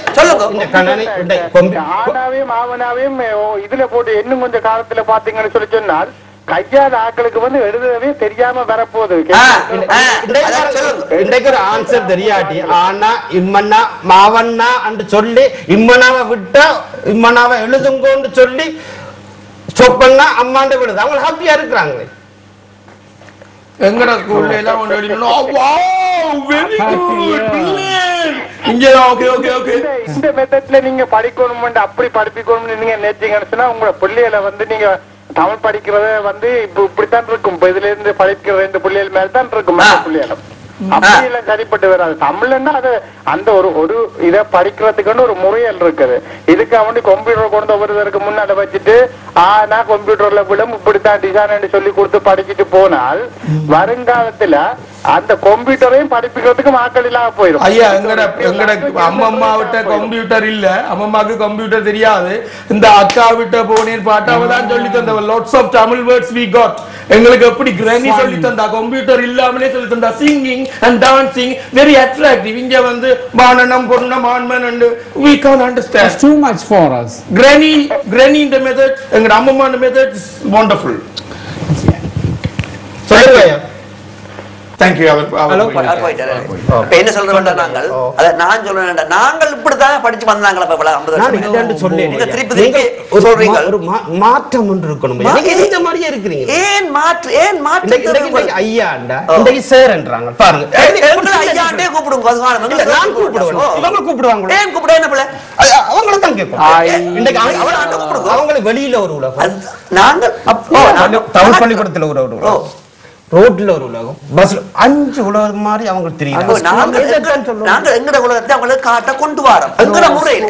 Speaker 5: சொல்லுங்க ஆனாவையும் ஆவனாவையும் இதுல போட்டு இன்னும் கொஞ்சம் காலத்துல பாத்தீங்கன்னு சொல்லி சொன்னால் கையாத ஆக்களுக்கு வந்து எழுதவே தெரியாம வரப்போகுது
Speaker 4: இன்றைக்கு ஒரு ஆன்சர் தெரியாட்டி ஆனா இம்மன்னா மாவண்ணா என்று சொல்லி இம்மனாவை விட்டா இம்மனாவை எழுதுங்கன்னு சொல்லி சொப்பன்னா அம்மாண்ட விடுது அவங்க ஹாப்பியா இருக்கிறாங்களே
Speaker 2: எங்கட ஸ்கூல்ல எல்லாம் ஒன்று எழுதினோம் வாவ் வெரி குட் இங்க ஓகே ஓகே ஓகே
Speaker 5: இந்த மெத்தட்ல நீங்க படிக்கணும்னு அப்படி படிப்பிக்கணும்னு நீங்க நினைச்சீங்கன்னு சொன்னா உங்களோட பிள்ளைகளை வந்து நீங்க தமிழ் படிக்கிறத வந்து இப்ப இப்படித்தான் இருக்கும் இப்ப இதுல இருந்து படிக்கிற ரெண்டு பிள்ளைகள் மேல தான் இருக்கும் பிள்ளைகளும் அப்படி எல்லாம் சரிப்பட்டு வராது தமிழ்னா அது அந்த ஒரு ஒரு இதை படிக்கிறதுக்குன்னு ஒரு முறையல் இருக்குது இதுக்கு அவன் கம்ப்யூட்டர் கொண்டு வருவதற்கு முன்னாடி வச்சுட்டு ஆனா கம்ப்யூட்டர்ல விடும் இப்படித்தான் டிசைன் சொல்லி கொடுத்து படிச்சுட்டு போனால் வருங்காலத்துல அந்த கம்ப்யூட்டரையும் படிப்பிக்கிறதுக்கு ஆட்கள் இல்லாம போயிடும்
Speaker 2: ஐயா எங்கட எங்கட அம்மம்மா விட்ட கம்ப்யூட்டர் இல்ல அம்மம்மாக்கு கம்ப்யூட்டர் தெரியாது இந்த அக்கா விட்ட போனேன் பாட்டாவை தான் சொல்லி தந்த lots of Tamil words we got எங்களுக்கு எப்படி கிரானி சொல்லி தந்தா கம்ப்யூட்டர் இல்லாமலே சொல்லி தந்தா singing and dancing very attractive இங்க வந்து மானனம் பொன்னம் ஆண்மன் and we can't understand
Speaker 1: it's too much for us
Speaker 2: granny granny in the method எங்க அம்மம்மா இந்த method is wonderful சொல்லுங்க Thank you.
Speaker 3: என்ன சொல்றேன் நாங்கள் அத நான் சொல்றேன் நாங்கள் இப்படிதான் படிச்சு வந்தாங்களா இப்ப ஐம்பது வருஷம்
Speaker 4: சொல்லுங்க
Speaker 3: திருப்பி திருப்பி சொல்றீங்க
Speaker 4: ஒரு மாற்றம் ஒன்று இருக்கணும் இந்த மாதிரியே இருக்கிறீங்க
Speaker 3: ஏன் மாற்று ஏன் மாற்று
Speaker 4: ஐயாண்டா இன்றைக்கு சேர்ன்றாங்க பாருங்க
Speaker 3: ஐயாண்டே கூப்பிடுங்க அதுவான
Speaker 4: நான் கூப்பிடுவேன் இவங்க கூப்பிடுவாங்க
Speaker 3: ஏன் கூப்பிட என்ன பிள்ளை
Speaker 4: அவங்கள தான் கேட்போம் இன்றைக்கு அவங்கள வெளியில ஒரு உலகம்
Speaker 3: நாங்கள்
Speaker 4: தமிழ் பள்ளிக்கூடத்துல ஒரு உலகம் ரோட்ல ஒரு உலகம் பஸ்ல அஞ்சு உலகம் மாதிரி அவங்களுக்கு தெரியும்
Speaker 3: நாங்க எங்கட உலகத்தை அவங்களுக்கு காட்ட கொண்டு வரோம் எங்கட முறையில்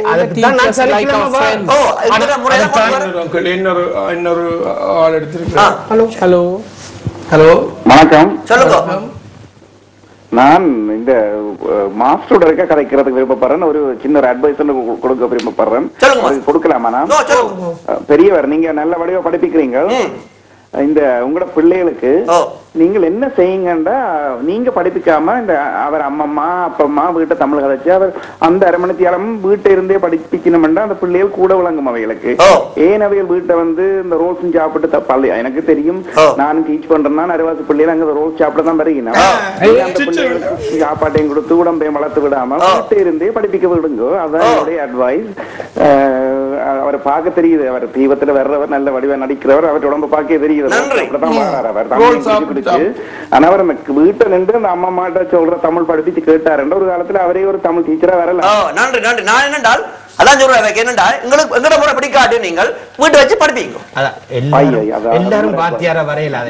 Speaker 2: இன்னொரு இன்னொரு ஆள் எடுத்திருக்கேன்
Speaker 1: ஹலோ ஹலோ
Speaker 5: ஹலோ வணக்கம்
Speaker 3: சொல்லுங்க
Speaker 5: நான் இந்த மாஸ்டரோட இருக்க கதைக்கிறதுக்கு விருப்பப்படுறேன் ஒரு சின்ன ஒரு அட்வைஸ் கொடுக்க விருப்பப்படுறேன் கொடுக்கலாமா நான் பெரியவர் நீங்க நல்ல வடிவா படிப்பிக்கிறீங்க இந்த உங்களோட பிள்ளைகளுக்கு நீங்கள் என்ன செய்யுங்கண்டா நீங்க படிப்பிக்காம இந்த அவர் அம்மம்மா அப்பம்மா வீட்டை தமிழ் கதைச்சு அவர் அந்த அரை மணி நேரம் வீட்டை இருந்தே படிப்பிக்கணும்டா அந்த பிள்ளைகள் கூட விளங்கும் அவைகளுக்கு ஏன் அவைகள் வீட்டை வந்து இந்த ரோல்ஸும் சாப்பிட்டு தப்பாள் எனக்கு தெரியும் நானும் டீச் பண்றேன்னா அரைவாசி பிள்ளைகள் அங்க ரோல்ஸ் சாப்பிட தான் வருகிறேன் அந்த பிள்ளைகளுக்கு சாப்பாட்டையும் கொடுத்து உடம்பையும் வளர்த்து விடாம வீட்டை இருந்தே படிப்பிக்க விடுங்க அதான் என்னுடைய அட்வைஸ் அவரை பார்க்க தெரியுது அவர் தீபத்துல வர்றவர் நல்ல வடிவா நடிக்கிறவர் அவர் உடம்பு பார்க்க தெரியுது ஆனா அவர் வீட்டை நின்று அந்த அம்மா மாட்ட சொல்ற தமிழ் படிப்பிச்சு கேட்டாரு ஒரு காலத்துல அவரே ஒரு தமிழ் டீச்சரா வரலாம்
Speaker 3: நன்றி நன்றி நான் என்னென்றால் அதான் சொல்றேன் என்னண்டா உங்களுக்கு எங்கட முறை படிக்காட்டு நீங்கள் வீட்டை வச்சு படிப்பீங்க
Speaker 4: எல்லாரும் பாத்தியார வரையில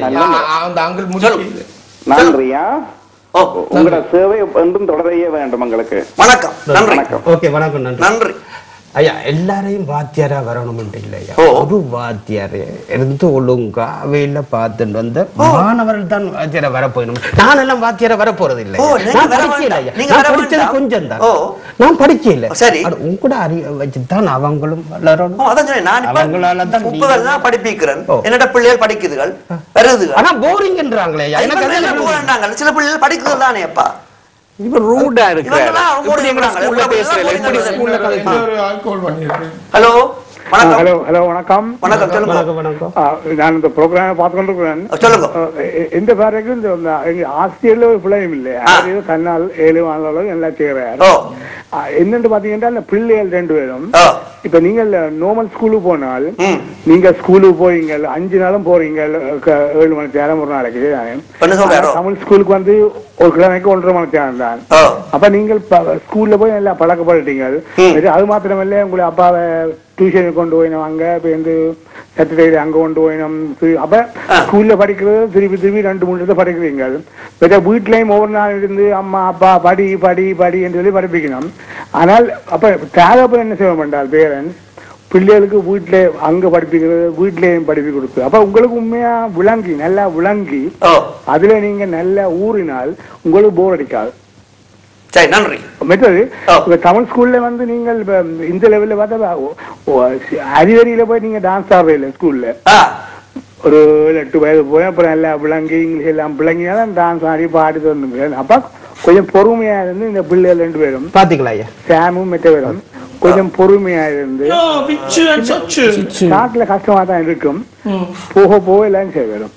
Speaker 5: நன்றியா உங்களோட சேவை என்றும் தொடரையே வேண்டும் உங்களுக்கு
Speaker 3: வணக்கம் நன்றி
Speaker 4: ஓகே வணக்கம் நன்றி
Speaker 3: நன்றி
Speaker 4: ஐயா எல்லாரையும் வாத்தியாரா வரணும் இல்லையா ஒரு வாத்தியாரு இருந்து ஒழுங்கா அவையில பார்த்துட்டு வந்த மாணவர்கள் தான் வாத்தியாரா வர போயிடும் நான் எல்லாம் வாத்தியாரா வர போறது இல்லை நான் படிக்கல ஐயா நான் படிச்சது கொஞ்சம் தான் நான் படிக்கல உங்களோட அறிவை வச்சுதான் அவங்களும் வளரணும்
Speaker 3: அவங்களால தான் முப்பது தான் படிப்பிக்கிறேன் என்னோட பிள்ளைகள் படிக்குதுகள் வருது
Speaker 4: ஆனா போரிங்ன்றாங்களே
Speaker 3: எனக்கு சில பிள்ளைகள் படிக்குது தானே அப்பா
Speaker 1: இப்ப ரூடா இருக்கிறாரு.
Speaker 3: இப்படி எங்க ஸ்கூல்ல பேசுறீங்க, இப்படி ஸ்கூல்ல கதைங்க.
Speaker 2: ஒரு ஆள் கால் பண்ணிருக்கேன்.
Speaker 3: ஹலோ வணக்கம்.
Speaker 5: ஹலோ ஹலோ வணக்கம்
Speaker 3: வணக்கம் சொல்லுங்க.
Speaker 4: வணக்கம் வணக்கம்.
Speaker 5: நான் இந்த ப்ரோக்ராம் பார்த்து கொண்டிருக்கிறேன்.
Speaker 3: சொல்லுங்க.
Speaker 5: எந்த பேருக்கு இந்த எங்க ஆசிரியர்ல ஒரு பிள்ளையும் இல்லை. ஆசிரியர் தன்னால் ஏழு மாணவர்களும் எல்லாம் செய்கிறார். என்னன்னு பாத்தீங்கன்னா இந்த பிள்ளைகள் ரெண்டு பேரும் இப்ப நீங்க நார்மல் ஸ்கூலுக்கு போனால் நீங்க ஸ்கூலுக்கு போறீங்க அஞ்சு நாளும் போறீங்க ஏழு மணி நேரம் ஒரு நாளைக்கு. தமிழ் ஸ்கூலுக்கு வந்து ஒரு கிழமைக்கு ஒன்றரை மணி நேரம் தான். அப்ப நீங்கள் ஸ்கூல்ல போய் நல்லா பழக்கப்பட்டுட்டீங்க. அது மாத்திரமல்ல உங்களை அப்பாவை டியூஷனுக்கு கொண்டு போயினோம், அங்க வந்து சாட்டர்டே அங்க கொண்டு போயினோம். அப்ப ஸ்கூல்ல படிக்கிறது திருப்பி திருப்பி ரெண்டு மூணு இடத்துல படிக்கிறீங்க. வீட்லயும் ஒவ்வொரு நாள் இருந்து அம்மா அப்பா படி படி படி என்று சொல்லி படிப்பிக்கணும். ஆனால் அப்ப தேவைப்பட என்ன செய்ய மாட்டார் பேரண்ட்ஸ் பிள்ளைகளுக்கு வீட்டுல அங்க படிப்பிக்கிறது வீட்லயும் படிப்பு கொடுத்து. அப்ப உங்களுக்கு உண்மையா விளங்கி நல்லா விளங்கி அதுல நீங்க நல்லா ஊறினால் உங்களுக்கு போர் அடிக்காது.
Speaker 3: சரி நன்றி.
Speaker 5: மற்றது தமிழ் ஸ்கூல்ல வந்து நீங்கள் இந்த லெவல்ல பார்த்தா அறிவறியில போய் நீங்க டான்ஸ் ஆடுறீங்க ஸ்கூல்ல ஒரு எட்டு வயது போய் அப்புறம் எல்லாம் விளங்கி இங்கிலீஷ் எல்லாம் விளங்கினாலும் டான்ஸ் ஆடி பாடி வந்து அப்ப கொஞ்சம் பொறுமையா இருந்து இந்த பிள்ளைகள் ரெண்டு பேரும் பாத்தீங்களா ஐயா சாமும் மெட்ட பேரும் கொஞ்சம் பொறுமையா இருந்து நாட்டுல கஷ்டமா தான் இருக்கும். போக போக எல்லாம் செய்வோம்.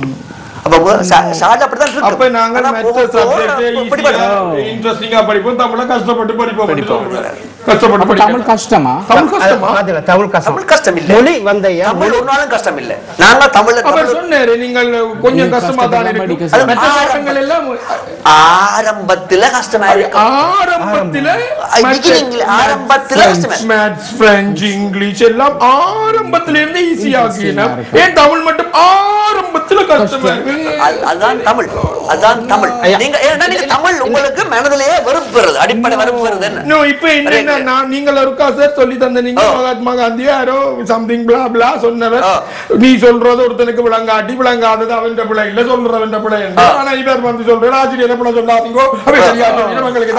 Speaker 2: அப்ப நாங்க மற்ற சப்ஜெக்ட் இன்ட்ரஸ்டிங்கா படிப்போம், தமிழ கஷ்டப்பட்டு படிப்போம். கஷ்டப்பட்டு
Speaker 1: தமிழ் கஷ்டமா?
Speaker 4: தமிழ் கஷ்டமா? அதுல தமிழ் கஷ்டம்.
Speaker 3: தமிழ் கஷ்டம் இல்ல.
Speaker 4: மொழி வந்தையா
Speaker 3: தமிழ் ஒரு நாளும் கஷ்டம் இல்ல. நாங்க தமிழ்ல
Speaker 2: அவர் சொன்னாரு நீங்கள் கொஞ்சம் கஷ்டமா தான் இருக்கு. அது மற்ற பாடங்கள் எல்லாம்
Speaker 3: ஆரம்பத்துல கஷ்டமா இருக்கு.
Speaker 2: ஆரம்பத்துல
Speaker 3: ஆரம்பத்துல கஷ்டமா
Speaker 2: மேத்ஸ் பிரெஞ்சு இங்கிலீஷ் எல்லாம் ஆரம்பத்துல இருந்து ஈஸியா ஆக்கினா ஏன் தமிழ் மட்டும் ஆரம்பத்துல கஷ்டமா இருக்கு?
Speaker 3: அதான் தமிழ், அதான் தமிழ். நீங்க நீங்க தமிழ் உங்களுக்கு மனதிலேயே வெறுப்பு வருது, அடிப்படை வெறுப்பு வருது.
Speaker 2: நோ இப்போ என்ன நான் நீங்கள் ஒருக்கா சார் சொல்லி தந்த நீங்க மகாத்மா காந்தி யாரோ சம்திங் பிளா பிளா சொன்னவர். நீ சொல்றது ஒருத்தனுக்கு விளங்காட்டி விளங்காதது அவன் பிள்ளை இல்ல சொல்றவன் பிள்ளை என்று. ஆனா இவர் வந்து சொல்றேன் ஆசிரியர் பிள்ளை சொல்லாதீங்கோ அவை சரியா மக்களுக்கு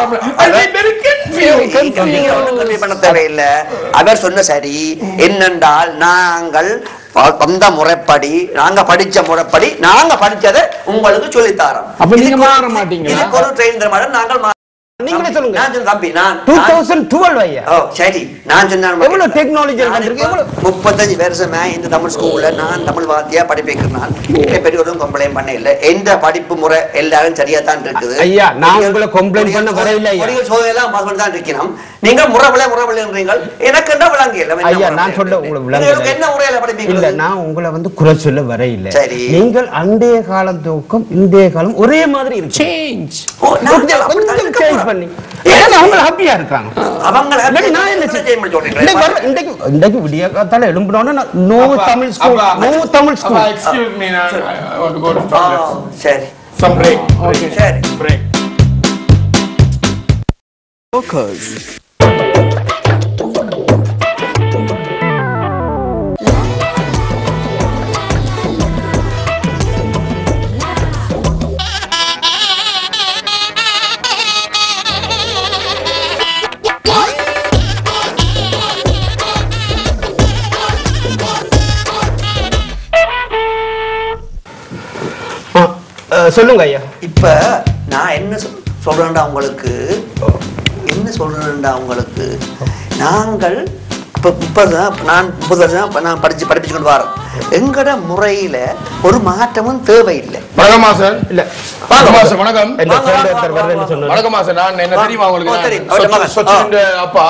Speaker 3: பண்ண தேவையில்லை. அவர் சொன்ன சரி என்னென்றால் நாங்கள் அந்த முறைப்படி நாங்க படிச்ச முறைப்படி நாங்க படிச்சதை உங்களுக்கு சொல்லித்தாரோம்.
Speaker 1: அப்ப நீங்க மாற மாட்டீங்க.
Speaker 3: இதுக்கு ஒரு ட்ரெயின் தர மாட்டோம். நாங்கள்
Speaker 4: நீங்களே சொல்லுங்க.
Speaker 3: நான் சொன்ன தம்பி நான்
Speaker 4: twenty twelve ஐயா.
Speaker 3: ஓ சரி நான் சொன்னேன்
Speaker 4: எவ்வளவு டெக்னாலஜி வந்திருக்கு. எவ்வளவு
Speaker 3: முப்பத்தஞ்சு வருஷமா இந்த தமிழ் ஸ்கூல்ல நான் தமிழ் வாத்தியா படிப்பிக்கிறேன். நான் பெரியவரும் கம்ப்ளைண்ட் பண்ண இல்ல. எந்த படிப்பு முறை எல்லாரும் சரியா தான் இருக்குது
Speaker 4: ஐயா. நான் உங்களை கம்ப்ளைண்ட் பண்ண வர இல்ல ஐயா.
Speaker 3: ஒரு சோதனைலாம் பாஸ் பண்ணி தான் இருக்கணும். நீங்க முறைவில முறைவிலன்றீங்க. எனக்கு என்ன விளங்கி இல்ல
Speaker 4: ஐயா. நான் சொல்ல உங்களுக்கு விளங்கி
Speaker 3: என்ன முறையில படிப்பீங்க
Speaker 4: இல்ல. நான் உங்களை வந்து குறை சொல்ல வர இல்ல. நீங்கள் அண்டைய காலம் தூக்கம் இந்திய காலம் ஒரே மாதிரி இருக்கு.
Speaker 1: சேஞ்ச்
Speaker 4: கொஞ்சம் சேஞ்ச் பண்ணி ஏன்னா அவங்க ஹாப்பியா இருக்காங்க.
Speaker 3: அவங்க
Speaker 4: நான் என்ன செய்ய சொல்றேன் இன்னைக்கு இன்னைக்கு விடிய காத்தால எழும்புனோன்னா no Tamil school no Tamil school.
Speaker 2: Excuse me நான் I want to go to toilet.
Speaker 3: சரி
Speaker 2: சம் பிரேக்.
Speaker 3: ஓகே சரி
Speaker 2: பிரேக்.
Speaker 1: focus.
Speaker 4: சொல்லுங்க ஐயா.
Speaker 3: இப்ப நான் என்ன சொல்றேன்டா உங்களுக்கு என்ன சொல்றேன்டா உங்களுக்கு நாங்கள் இப்ப முப்பது நான் முப்பது வருஷம் நான் படிச்சு படிப்பிச்சு கொண்டு வரேன். எங்கட முறையில ஒரு மாற்றமும் தேவையில்லை.
Speaker 2: வணக்கமா சார்.
Speaker 3: இல்ல
Speaker 2: வணக்கம் வணக்கம்
Speaker 4: வணக்கம்
Speaker 2: சார். நான் என்ன தெரியுமா உங்களுக்கு சச்சின் அப்பா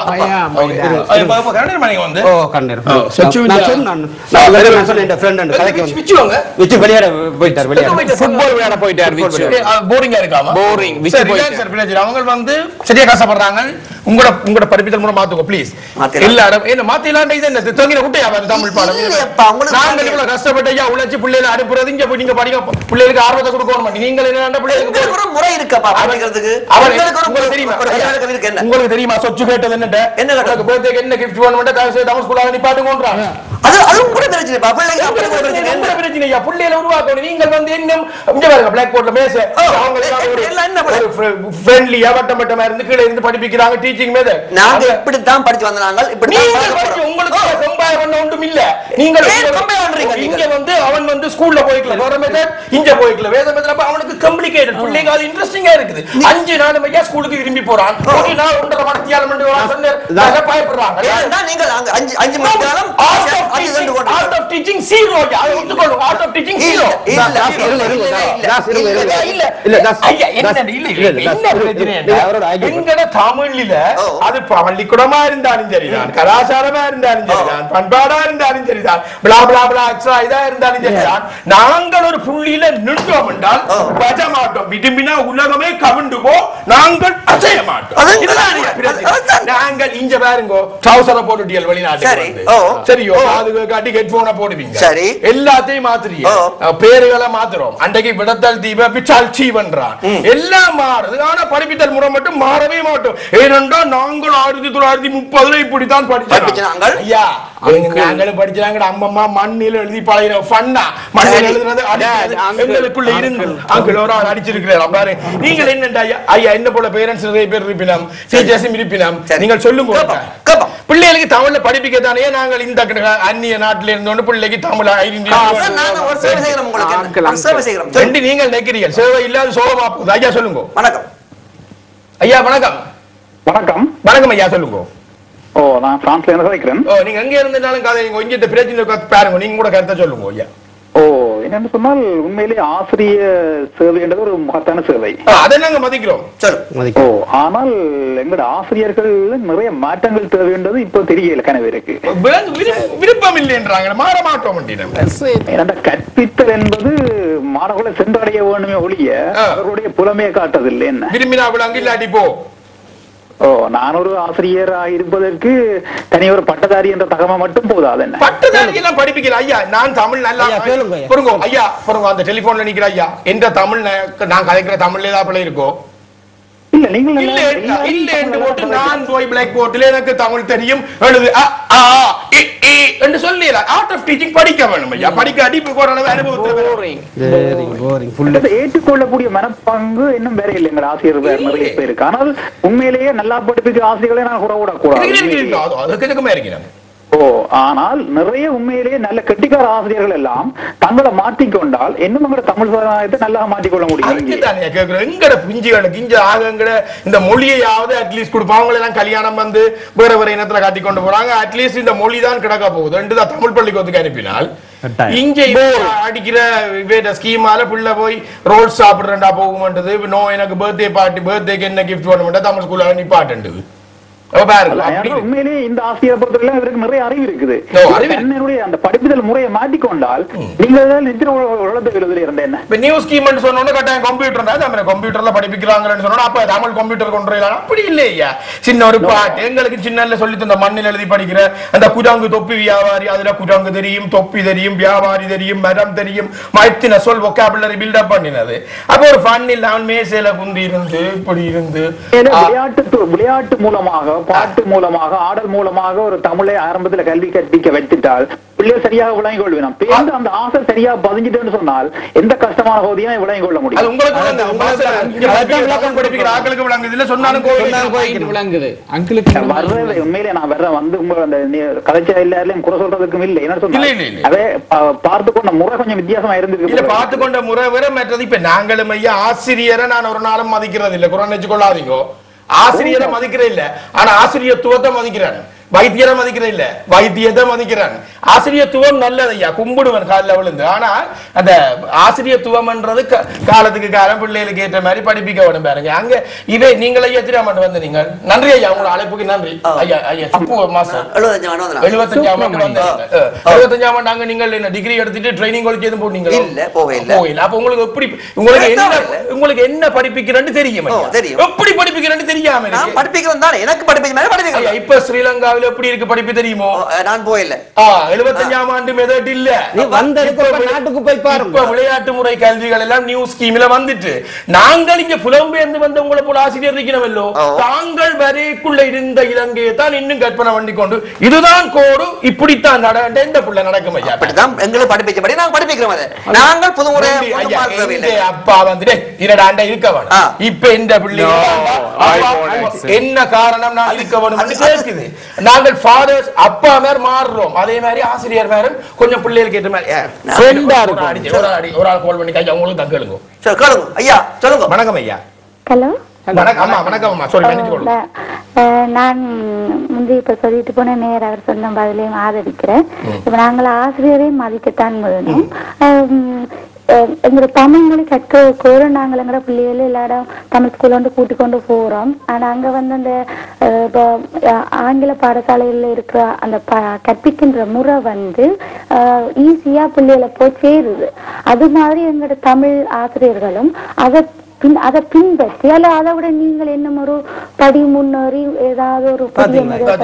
Speaker 2: வந்து
Speaker 4: ஓ கண்ணீர்
Speaker 2: சச்சின்
Speaker 4: நான் சொன்னேன் நான் சொன்னேன் என் ஃப்ரெண்ட் அந்த கதைக்கு வந்து
Speaker 2: விச்சு வாங்க
Speaker 4: விச்சு விளையாட போயிட்டார். விளையாட
Speaker 1: ஃபுட்பால் விளையாட போயிட்டார். விச்சு
Speaker 2: போரிங்கா இருக்காமா?
Speaker 1: போரிங் விச்சு போயிட்டார்.
Speaker 2: சார் பிளேஜ் அவங்க வந்து சரியா கஷ்டப்படுறாங்க. உங்களோட உங்களோட படிப்பித்தல் மூலம் மாத்துங்க ப்ளீஸ். எல்லாரும் என்ன மாத்திலாண்ட இது என்ன தொங்கின குட்டையா வந்து தமிழ் பாடம். நாங்க இவ்வளவு கஷ்டப்பட்டு ஐயா உழைச்சு பிள்ளைகளை அனுப்புறது இங்க போய் நீங்க படிக்க பிள்ளைகளுக்கு ஆர்வத்தை கொடுக்க மாட்டீங்க. நீங்க என்ன பிள்ளைகளுக்கு
Speaker 3: ஒரு முறை இருக்கா படிக்கிறதுக்கு?
Speaker 2: உங்களுக்கு தெரியுமா உங்களுக்கு தெரியுமா சொச்சு கேட்டது என்னட்ட என்ன கேட்டது பர்த்டேக்கு என்ன gift வேணும்னு காசு தமிழ் ஸ்கூல்ல நீ பாத்துங்கன்றாங்க.
Speaker 3: அது அதுவும் கூட பிரச்சனை பா. பிள்ளைங்க
Speaker 2: என்ன பிரச்சனை ஐயா பிள்ளைகளை உருவாக்கணும். நீங்க வந்து இன்னும் இங்க பாருங்க பிளாக் போர்ட்ல மேச அவங்க எல்லாம் என்ன ஃப்ரெண்ட்லியா வட்டமட்டமா இருந்து கீழ இருந்து படிப்பிக்கிறாங்க. டீச்சிங் மேத
Speaker 3: நாங்க இப்படி தான் படிச்சு வந்தாங்க. இப்படி தான்
Speaker 2: உங்களுக்கு உங்களுக்கு கம்பேர் பண்ண ஒன்றும் இல்ல. நீங்க இங்க வந்து அவன் வந்து ஸ்கூல்ல போய்க்கல, வேற மெத்தட் இங்க போய்க்கல, வேற மெத்தட் அவனுக்கு காம்ப்ளிகேட்டட். பிள்ளைங்க அது இன்ட்ரெஸ்டிங்கா இருக்குது. அஞ்சு நாள் மையா ஸ்கூலுக்கு விரும்பி போறான், ஒரு நாள் ஒன்றரை மணித்தியாலம் வந்து சொன்ன பயப்படுறாங்க.
Speaker 3: நீங்க அஞ்சு அஞ்சு மணித்தியாலம்
Speaker 2: out of teaching zero. அது ஒத்துக்கொள்ளும், out of teaching zero.
Speaker 3: இல்ல இல்ல
Speaker 2: இல்ல இல்ல ஐயா என்ன இல்ல என்ன பிரச்சனை எங்கட தமிழ்ல அது பள்ளிக்கூடமா இருந்தாலும் சரிதான், கலாச்சாரமா இருந்தாலும் சரிதான், பண்பாடா இருந்தாலும் சரிதான், blah blah blah extra இதா இருந்தாலும் சரிதான், நாங்கள் ஒரு புள்ளியில நின்றோம் என்றால் பஜ மாட்டோம். விரும்பினா உலகமே கவிண்டு போ, நாங்கள் அசைய மாட்டோம். நாங்கள் இங்க பாருங்க ட்ரவுசரை போட்டுட்டியல் வெளிநாட்டுக்கு சரியோ, அது காட்டி ஹெட்போனை போடுவீங்க, எல்லாத்தையும் மாத்துறீங்க, பேருகளை மாத்துறோம். அன்றைக்கு விடத்தல் தீப பிச்சால் சீவன்றான், எல்லாம் மாறுது. ஆனா படிப்பித்தல் முறை மட்டும் மாறவே மாட்டோம். ஏனென்றால் நாங்கள் ஆயிரத்தி தொள்ளாயிரத்தி முப்பதுல இப்படித்தான் படிச்சோம். ஐயா நாங்களும் படிச்சாங்க. அம்மம்மா மண்ணில் எழுதி பழகிற ஃபன்னா மண்ணில் எழுதுறது எங்களுக்குள்ள இருந்து அங்கிள் ஒரு ஆள் அடிச்சிருக்கிறார் பாரு. நீங்கள் என்னண்டா ஐயா என்ன போல பேரண்ட்ஸ் நிறைய பேர் இருப்பினம், டீச்சர்ஸும் இருப்பினம், நீங்கள் சொல்லுங்க பிள்ளைகளுக்கு தமிழ்ல படிப்பிக்கத்தானே நாங்கள் இந்த அந்நிய நாட்டில இருந்தோன்னு பிள்ளைக்கு தமிழ் நீங்கள் நினைக்கிறீர்கள் சேவை இல்லாத சோகமா போகுது. ஐயா சொல்லுங்க. வணக்கம் ஐயா. வணக்கம்
Speaker 5: வணக்கம்
Speaker 2: வணக்கம் ஐயா சொல்லுங்க.
Speaker 5: ஓ நான் பிரான்ஸ்ல இருந்து வைக்கிறேன்.
Speaker 2: ஓ நீங்க எங்க இருந்தாலும் கதை நீங்க இங்க இந்த பிரச்சனை பாருங்க, நீங்க கூட கருத்தை சொல்லுங்க ஐயா.
Speaker 5: ஓ என்னன்னு சொன்னால் உண்மையிலேயே ஆசிரிய சேவை என்றது ஒரு மகத்தான சேவை,
Speaker 2: அதை நாங்க மதிக்கிறோம்.
Speaker 5: ஓ ஆனால் எங்களோட ஆசிரியர்கள் நிறைய மாற்றங்கள் தேவை என்றது இப்போ தெரியல கனவேருக்கு
Speaker 2: விருப்பம் இல்லைன்றாங்க, மாற மாட்டோம்.
Speaker 5: கற்பித்தல் என்பது மாணவர்களை சென்றடைய வேணுமே ஒழிய அவர்களுடைய புலமையை காட்டதில்லை. என்ன
Speaker 2: விரும்பினா விளங்கு இல்லாட்டி போ.
Speaker 5: ஓ நான் ஒரு ஆசிரியராக இருப்பதற்கு தனி ஒரு பட்டதாரி என்ற தகவலை மட்டும் போதாது. என்ன
Speaker 2: பட்டதாரி எல்லாம் படிப்பிக்கல ஐயா. நான் தமிழ் நல்லா பொறுங்க ஐயா, பொறுங்க அந்த டெலிபோன்ல நிக்கிற ஐயா, எந்த தமிழ் நான் கலைக்கிற தமிழ்ல ஏதாவது பிள்ளை இருக்கோ?
Speaker 5: இல்ல நீங்க
Speaker 2: இல்ல இல்ல என்று போட்டு நான் போய் பிளாக் போர்ட்ல எனக்கு தமிழ் தெரியும் எழுது என்று சொல்லல. ஆர்ட் ஆஃப் டீச்சிங் படிக்க வேணும் ஐயா. படிக்க அடிப்பு போற அனுபவத்தை
Speaker 5: ஏற்றுக்கொள்ளக்கூடிய மனப்பாங்கு இன்னும் வேற இல்லை எங்க ஆசிரியர் நிறைய பேருக்கு. ஆனால் உண்மையிலேயே நல்லா படிப்புக்கு ஆசிரியர்களை நான் கூட கூடாது
Speaker 2: அதுக்கு இருக்கிறேன்.
Speaker 5: ஓ ஆனால் நிறைய உண்மையிலேயே நல்ல கெட்டிக்கார ஆசிரியர்கள் எல்லாம் தங்களை மாற்றிக்கொண்டால் இன்னும் நம்ம தமிழ் சமுதாயத்தை நல்லா மாற்றிக்கொள்ள முடியும்.
Speaker 2: எங்கட பிஞ்சுகளுக்கு இங்க ஆகங்கட இந்த மொழியாவது அட்லீஸ்ட் கொடுப்பாங்க. அவங்க எல்லாம் கல்யாணம் வந்து வேற வேற இனத்துல காட்டி கொண்டு போறாங்க. அட்லீஸ்ட் இந்த மொழி தான் கிடக்க போகுது ரெண்டு தான் தமிழ் பள்ளிக்கு அனுப்பினால் இங்க அடிக்கிற வேற ஸ்கீமால பிள்ளை போய் ரோல் சாப்பிடுறா போகும்ன்றது. நோ எனக்கு பர்த்டே பார்ட்டி பர்த்டேக்கு என்ன கிஃப்ட் பண்ண தமிழ் ஸ்கூல்ல நிப்பாட்டுன்றது.
Speaker 5: உண்மையிலேயே இந்த ஆசிரியரை பொறுத்தவரை இவருக்கு நிறைய அறிவு இருக்குது. அந்த படிப்புதல் முறையை மாற்றிக்கொண்டால்
Speaker 2: கம்ப்யூட்டர்ல படிப்பிக்கிறாங்கன்னு சொன்னா அப்ப தமிழ் கம்ப்யூட்டர் கொண்டு அப்படி இல்லையா. சின்ன ஒரு பாட்டு எங்களுக்கு சின்ன சொல்லி தந்த மண்ணில் எழுதி படிக்கிற அந்த குரங்கு தொப்பி வியாபாரி, அதுல குரங்கு தெரியும், தொப்பி தெரியும், வியாபாரி தெரியும், மரம் தெரியும், மத்தின சொல் வொக்காபுலரி பில்டப் பண்ணினது. அப்ப ஒரு ஃபன் இல்ல அவன் மேசையில குந்தி இருந்து இப்படி இருந்து
Speaker 5: விளையாட்டு விளையாட்டு மூலமாக பாட்டு மூலமாக ஆடல் மூலமாக ஒரு தமிழை ஆரம்பத்தில் கல்வி கற்பிக்க வைத்துட்டால் பிள்ளைகள் சரியாக விளங்கிக் கொள்வேன். பேருந்து அந்த ஆசை சரியா பதிஞ்சிட்டேன்னு சொன்னால் எந்த கஷ்டமான பகுதியும் விளங்கிக் கொள்ள முடியும். உண்மையிலே நான் வர்ற வந்து அந்த கலைச்சா எல்லாரையும் குறை சொல்றதுக்கும் இல்லை. என்ன சொன்னேன் அதே பார்த்து கொண்ட முறை கொஞ்சம் வித்தியாசமா இருந்திருக்கு.
Speaker 2: பார்த்து கொண்ட முறை வேற மற்றது. இப்ப நாங்களும் ஐயா ஆசிரியரை நான் ஒரு நாளும் மதிக்கிறது இல்லை, குறை வச்சு கொள்ளாதீங்க. ஆசிரியரை மதிக்கிற இல்ல, ஆனா ஆசிரியத்துவத்தை மதிக்கிறான். வைத்தியரை மதிக்கிற இல்ல, வைத்தியத்தை மதிக்கிறான். ஆசிரியத்துவம் நல்லது ஐயா, கும்பிடுவன் காலில் விழுந்து. ஆனா அந்த ஆசிரியத்துவம்ன்றது காலத்துக்கு காலம் பிள்ளைகளுக்கு ஏற்ற மாதிரி படிப்பிக்க வேணும் பாருங்க. அங்க இவை நீங்களே எத்திராம் ஆண்டு வந்து நீங்கள் நன்றி ஐயா, உங்களோட அழைப்புக்கு நன்றி ஐயா. ஐயா சுப்பு மாசம் எழுபத்தஞ்சாம் ஆண்டு வந்தாங்க. எழுபத்தஞ்சாம் ஆண்டு அங்க நீங்கள் என்ன டிகிரி எடுத்துட்டு ட்ரைனிங் காலேஜ் எதுவும் போனீங்க? போகல. அப்ப உங்களுக்கு எப்படி உங்களுக்கு என்ன உங்களுக்கு என்ன படிப்பிக்கிறேன்னு தெரியும், எப்படி படிப்பிக்கிறேன்னு தெரியாம
Speaker 3: படிப்பிக்கிறேன் தானே எனக்கு படிப்பிக்க.
Speaker 2: இப்ப ஸ்ரீலங்கா எப்படி இருக்கு படிப்பு தெரியுமோ?
Speaker 3: நான் போயில
Speaker 2: எழுபத்தஞ்சாம் ஆண்டு மெத்தட் இல்ல,
Speaker 4: நாட்டுக்கு போய் பாருங்க.
Speaker 2: விளையாட்டு முறை கல்விகள் எல்லாம் நியூ ஸ்கீம்ல வந்துட்டு நாங்கள் இங்க புலம்பெயர்ந்து வந்து உங்களை போல ஆசிரியர் இருக்கணுமல்லோ. தாங்கள் வரைக்குள்ள இருந்த இலங்கையை தான் இன்னும் கற்பனை பண்ணி கொண்டு இதுதான் கோடு இப்படித்தான் நடந்த இந்த புள்ள நடக்கும் ஐயா.
Speaker 3: அப்படிதான் எங்களை படிப்பிச்சபடி நாங்க படிப்பிக்கிறோம். நாங்கள் புது முறை
Speaker 2: அப்பா வந்துட்டு இரண்டாண்ட இருக்க வேணும். இப்ப இந்த பிள்ளை என்ன காரணம் நான் இருக்க வேணும் கேக்குது. நாங்கள் ஃபாதர்ஸ் அப்பா மாதிரி மாறுறோம். அதே மாதிரி ஆசிரியர் மாதிரி கொஞ்சம் பிள்ளைகளுக்கு ஏற்ற மாதிரி ஃப்ரெண்டா இருக்கும். ஒரு ஆள் ஒரு ஆள் கால் பண்ணி கையா உங்களுக்கு தான் கேளுங்க.
Speaker 3: சரி கேளுங்க ஐயா சொல்லுங்க.
Speaker 2: வணக்கம் ஐயா.
Speaker 6: ஹலோ
Speaker 2: வணக்கம் அம்மா. வணக்கம் அம்மா. சொல்லி நினைச்சு கொள்ளுங்க.
Speaker 6: நான் முந்தி இப்ப சொல்லிட்டு போன நேர் அவர் சொன்ன பதிலையும் ஆதரிக்கிறேன். இப்ப நாங்கள் ஆசிரியரையும் மதிக்கத்தான் வேணும். எங்களோட தமிழ் மொழி கற்க நாங்கள் எங்களோட பிள்ளைகள் எல்லாரும் தமிழ் ஸ்கூல்ல வந்து கூட்டிக் கொண்டு போறோம். ஆனா அங்க வந்து அந்த ஆங்கில பாடசாலைகள்ல இருக்கிற அந்த கற்பிக்கின்ற முறை வந்து ஈஸியா பிள்ளைகளை போய் சேருது. அது மாதிரி எங்களோட தமிழ் ஆசிரியர்களும் அதை பின் அதை பின்பற்றி அல்ல அதை விட நீங்கள் என்ன ஒரு படி முன்னேறி ஏதாவது ஒரு புதிய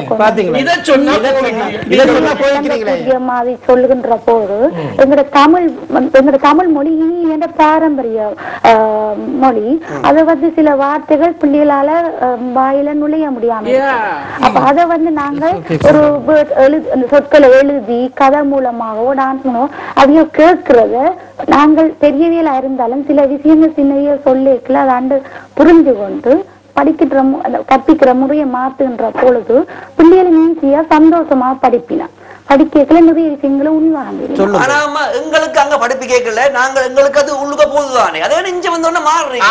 Speaker 6: மாதிரி சொல்லுகின்ற போது எங்களோட தமிழ் எங்களோட தமிழ் மொழி என்ற பாரம்பரிய மொழி அதை வந்து சில வார்த்தைகள் பிள்ளைகளால வாயில நுழைய முடியாம அப்ப அதை வந்து நாங்கள் ஒரு எழுது சொற்களை எழுதி கதை மூலமாகவோ டான்ஸ் மூலமோ அதையோ கேட்கிறத நாங்கள் பெரியவியலா இருந்தாலும் சில விஷயங்கள் சின்ன சொல்லி அதை புரிஞ்சு கொண்டு படிக்கிற கற்பிக்கிற முறையை மாத்துகின்ற பொழுது பிள்ளைகளை ஈஸியா சந்தோஷமா படிப்பினா படிக்கல நிறைய விஷயங்களை உள்வாங்க.
Speaker 3: ஆனா எங்களுக்கு அங்க படிப்பு கேட்கல நாங்க எங்களுக்கு அது உள்ளுக்க போகுதானே அதே நெஞ்ச வந்தோடனே மாறுறீங்க.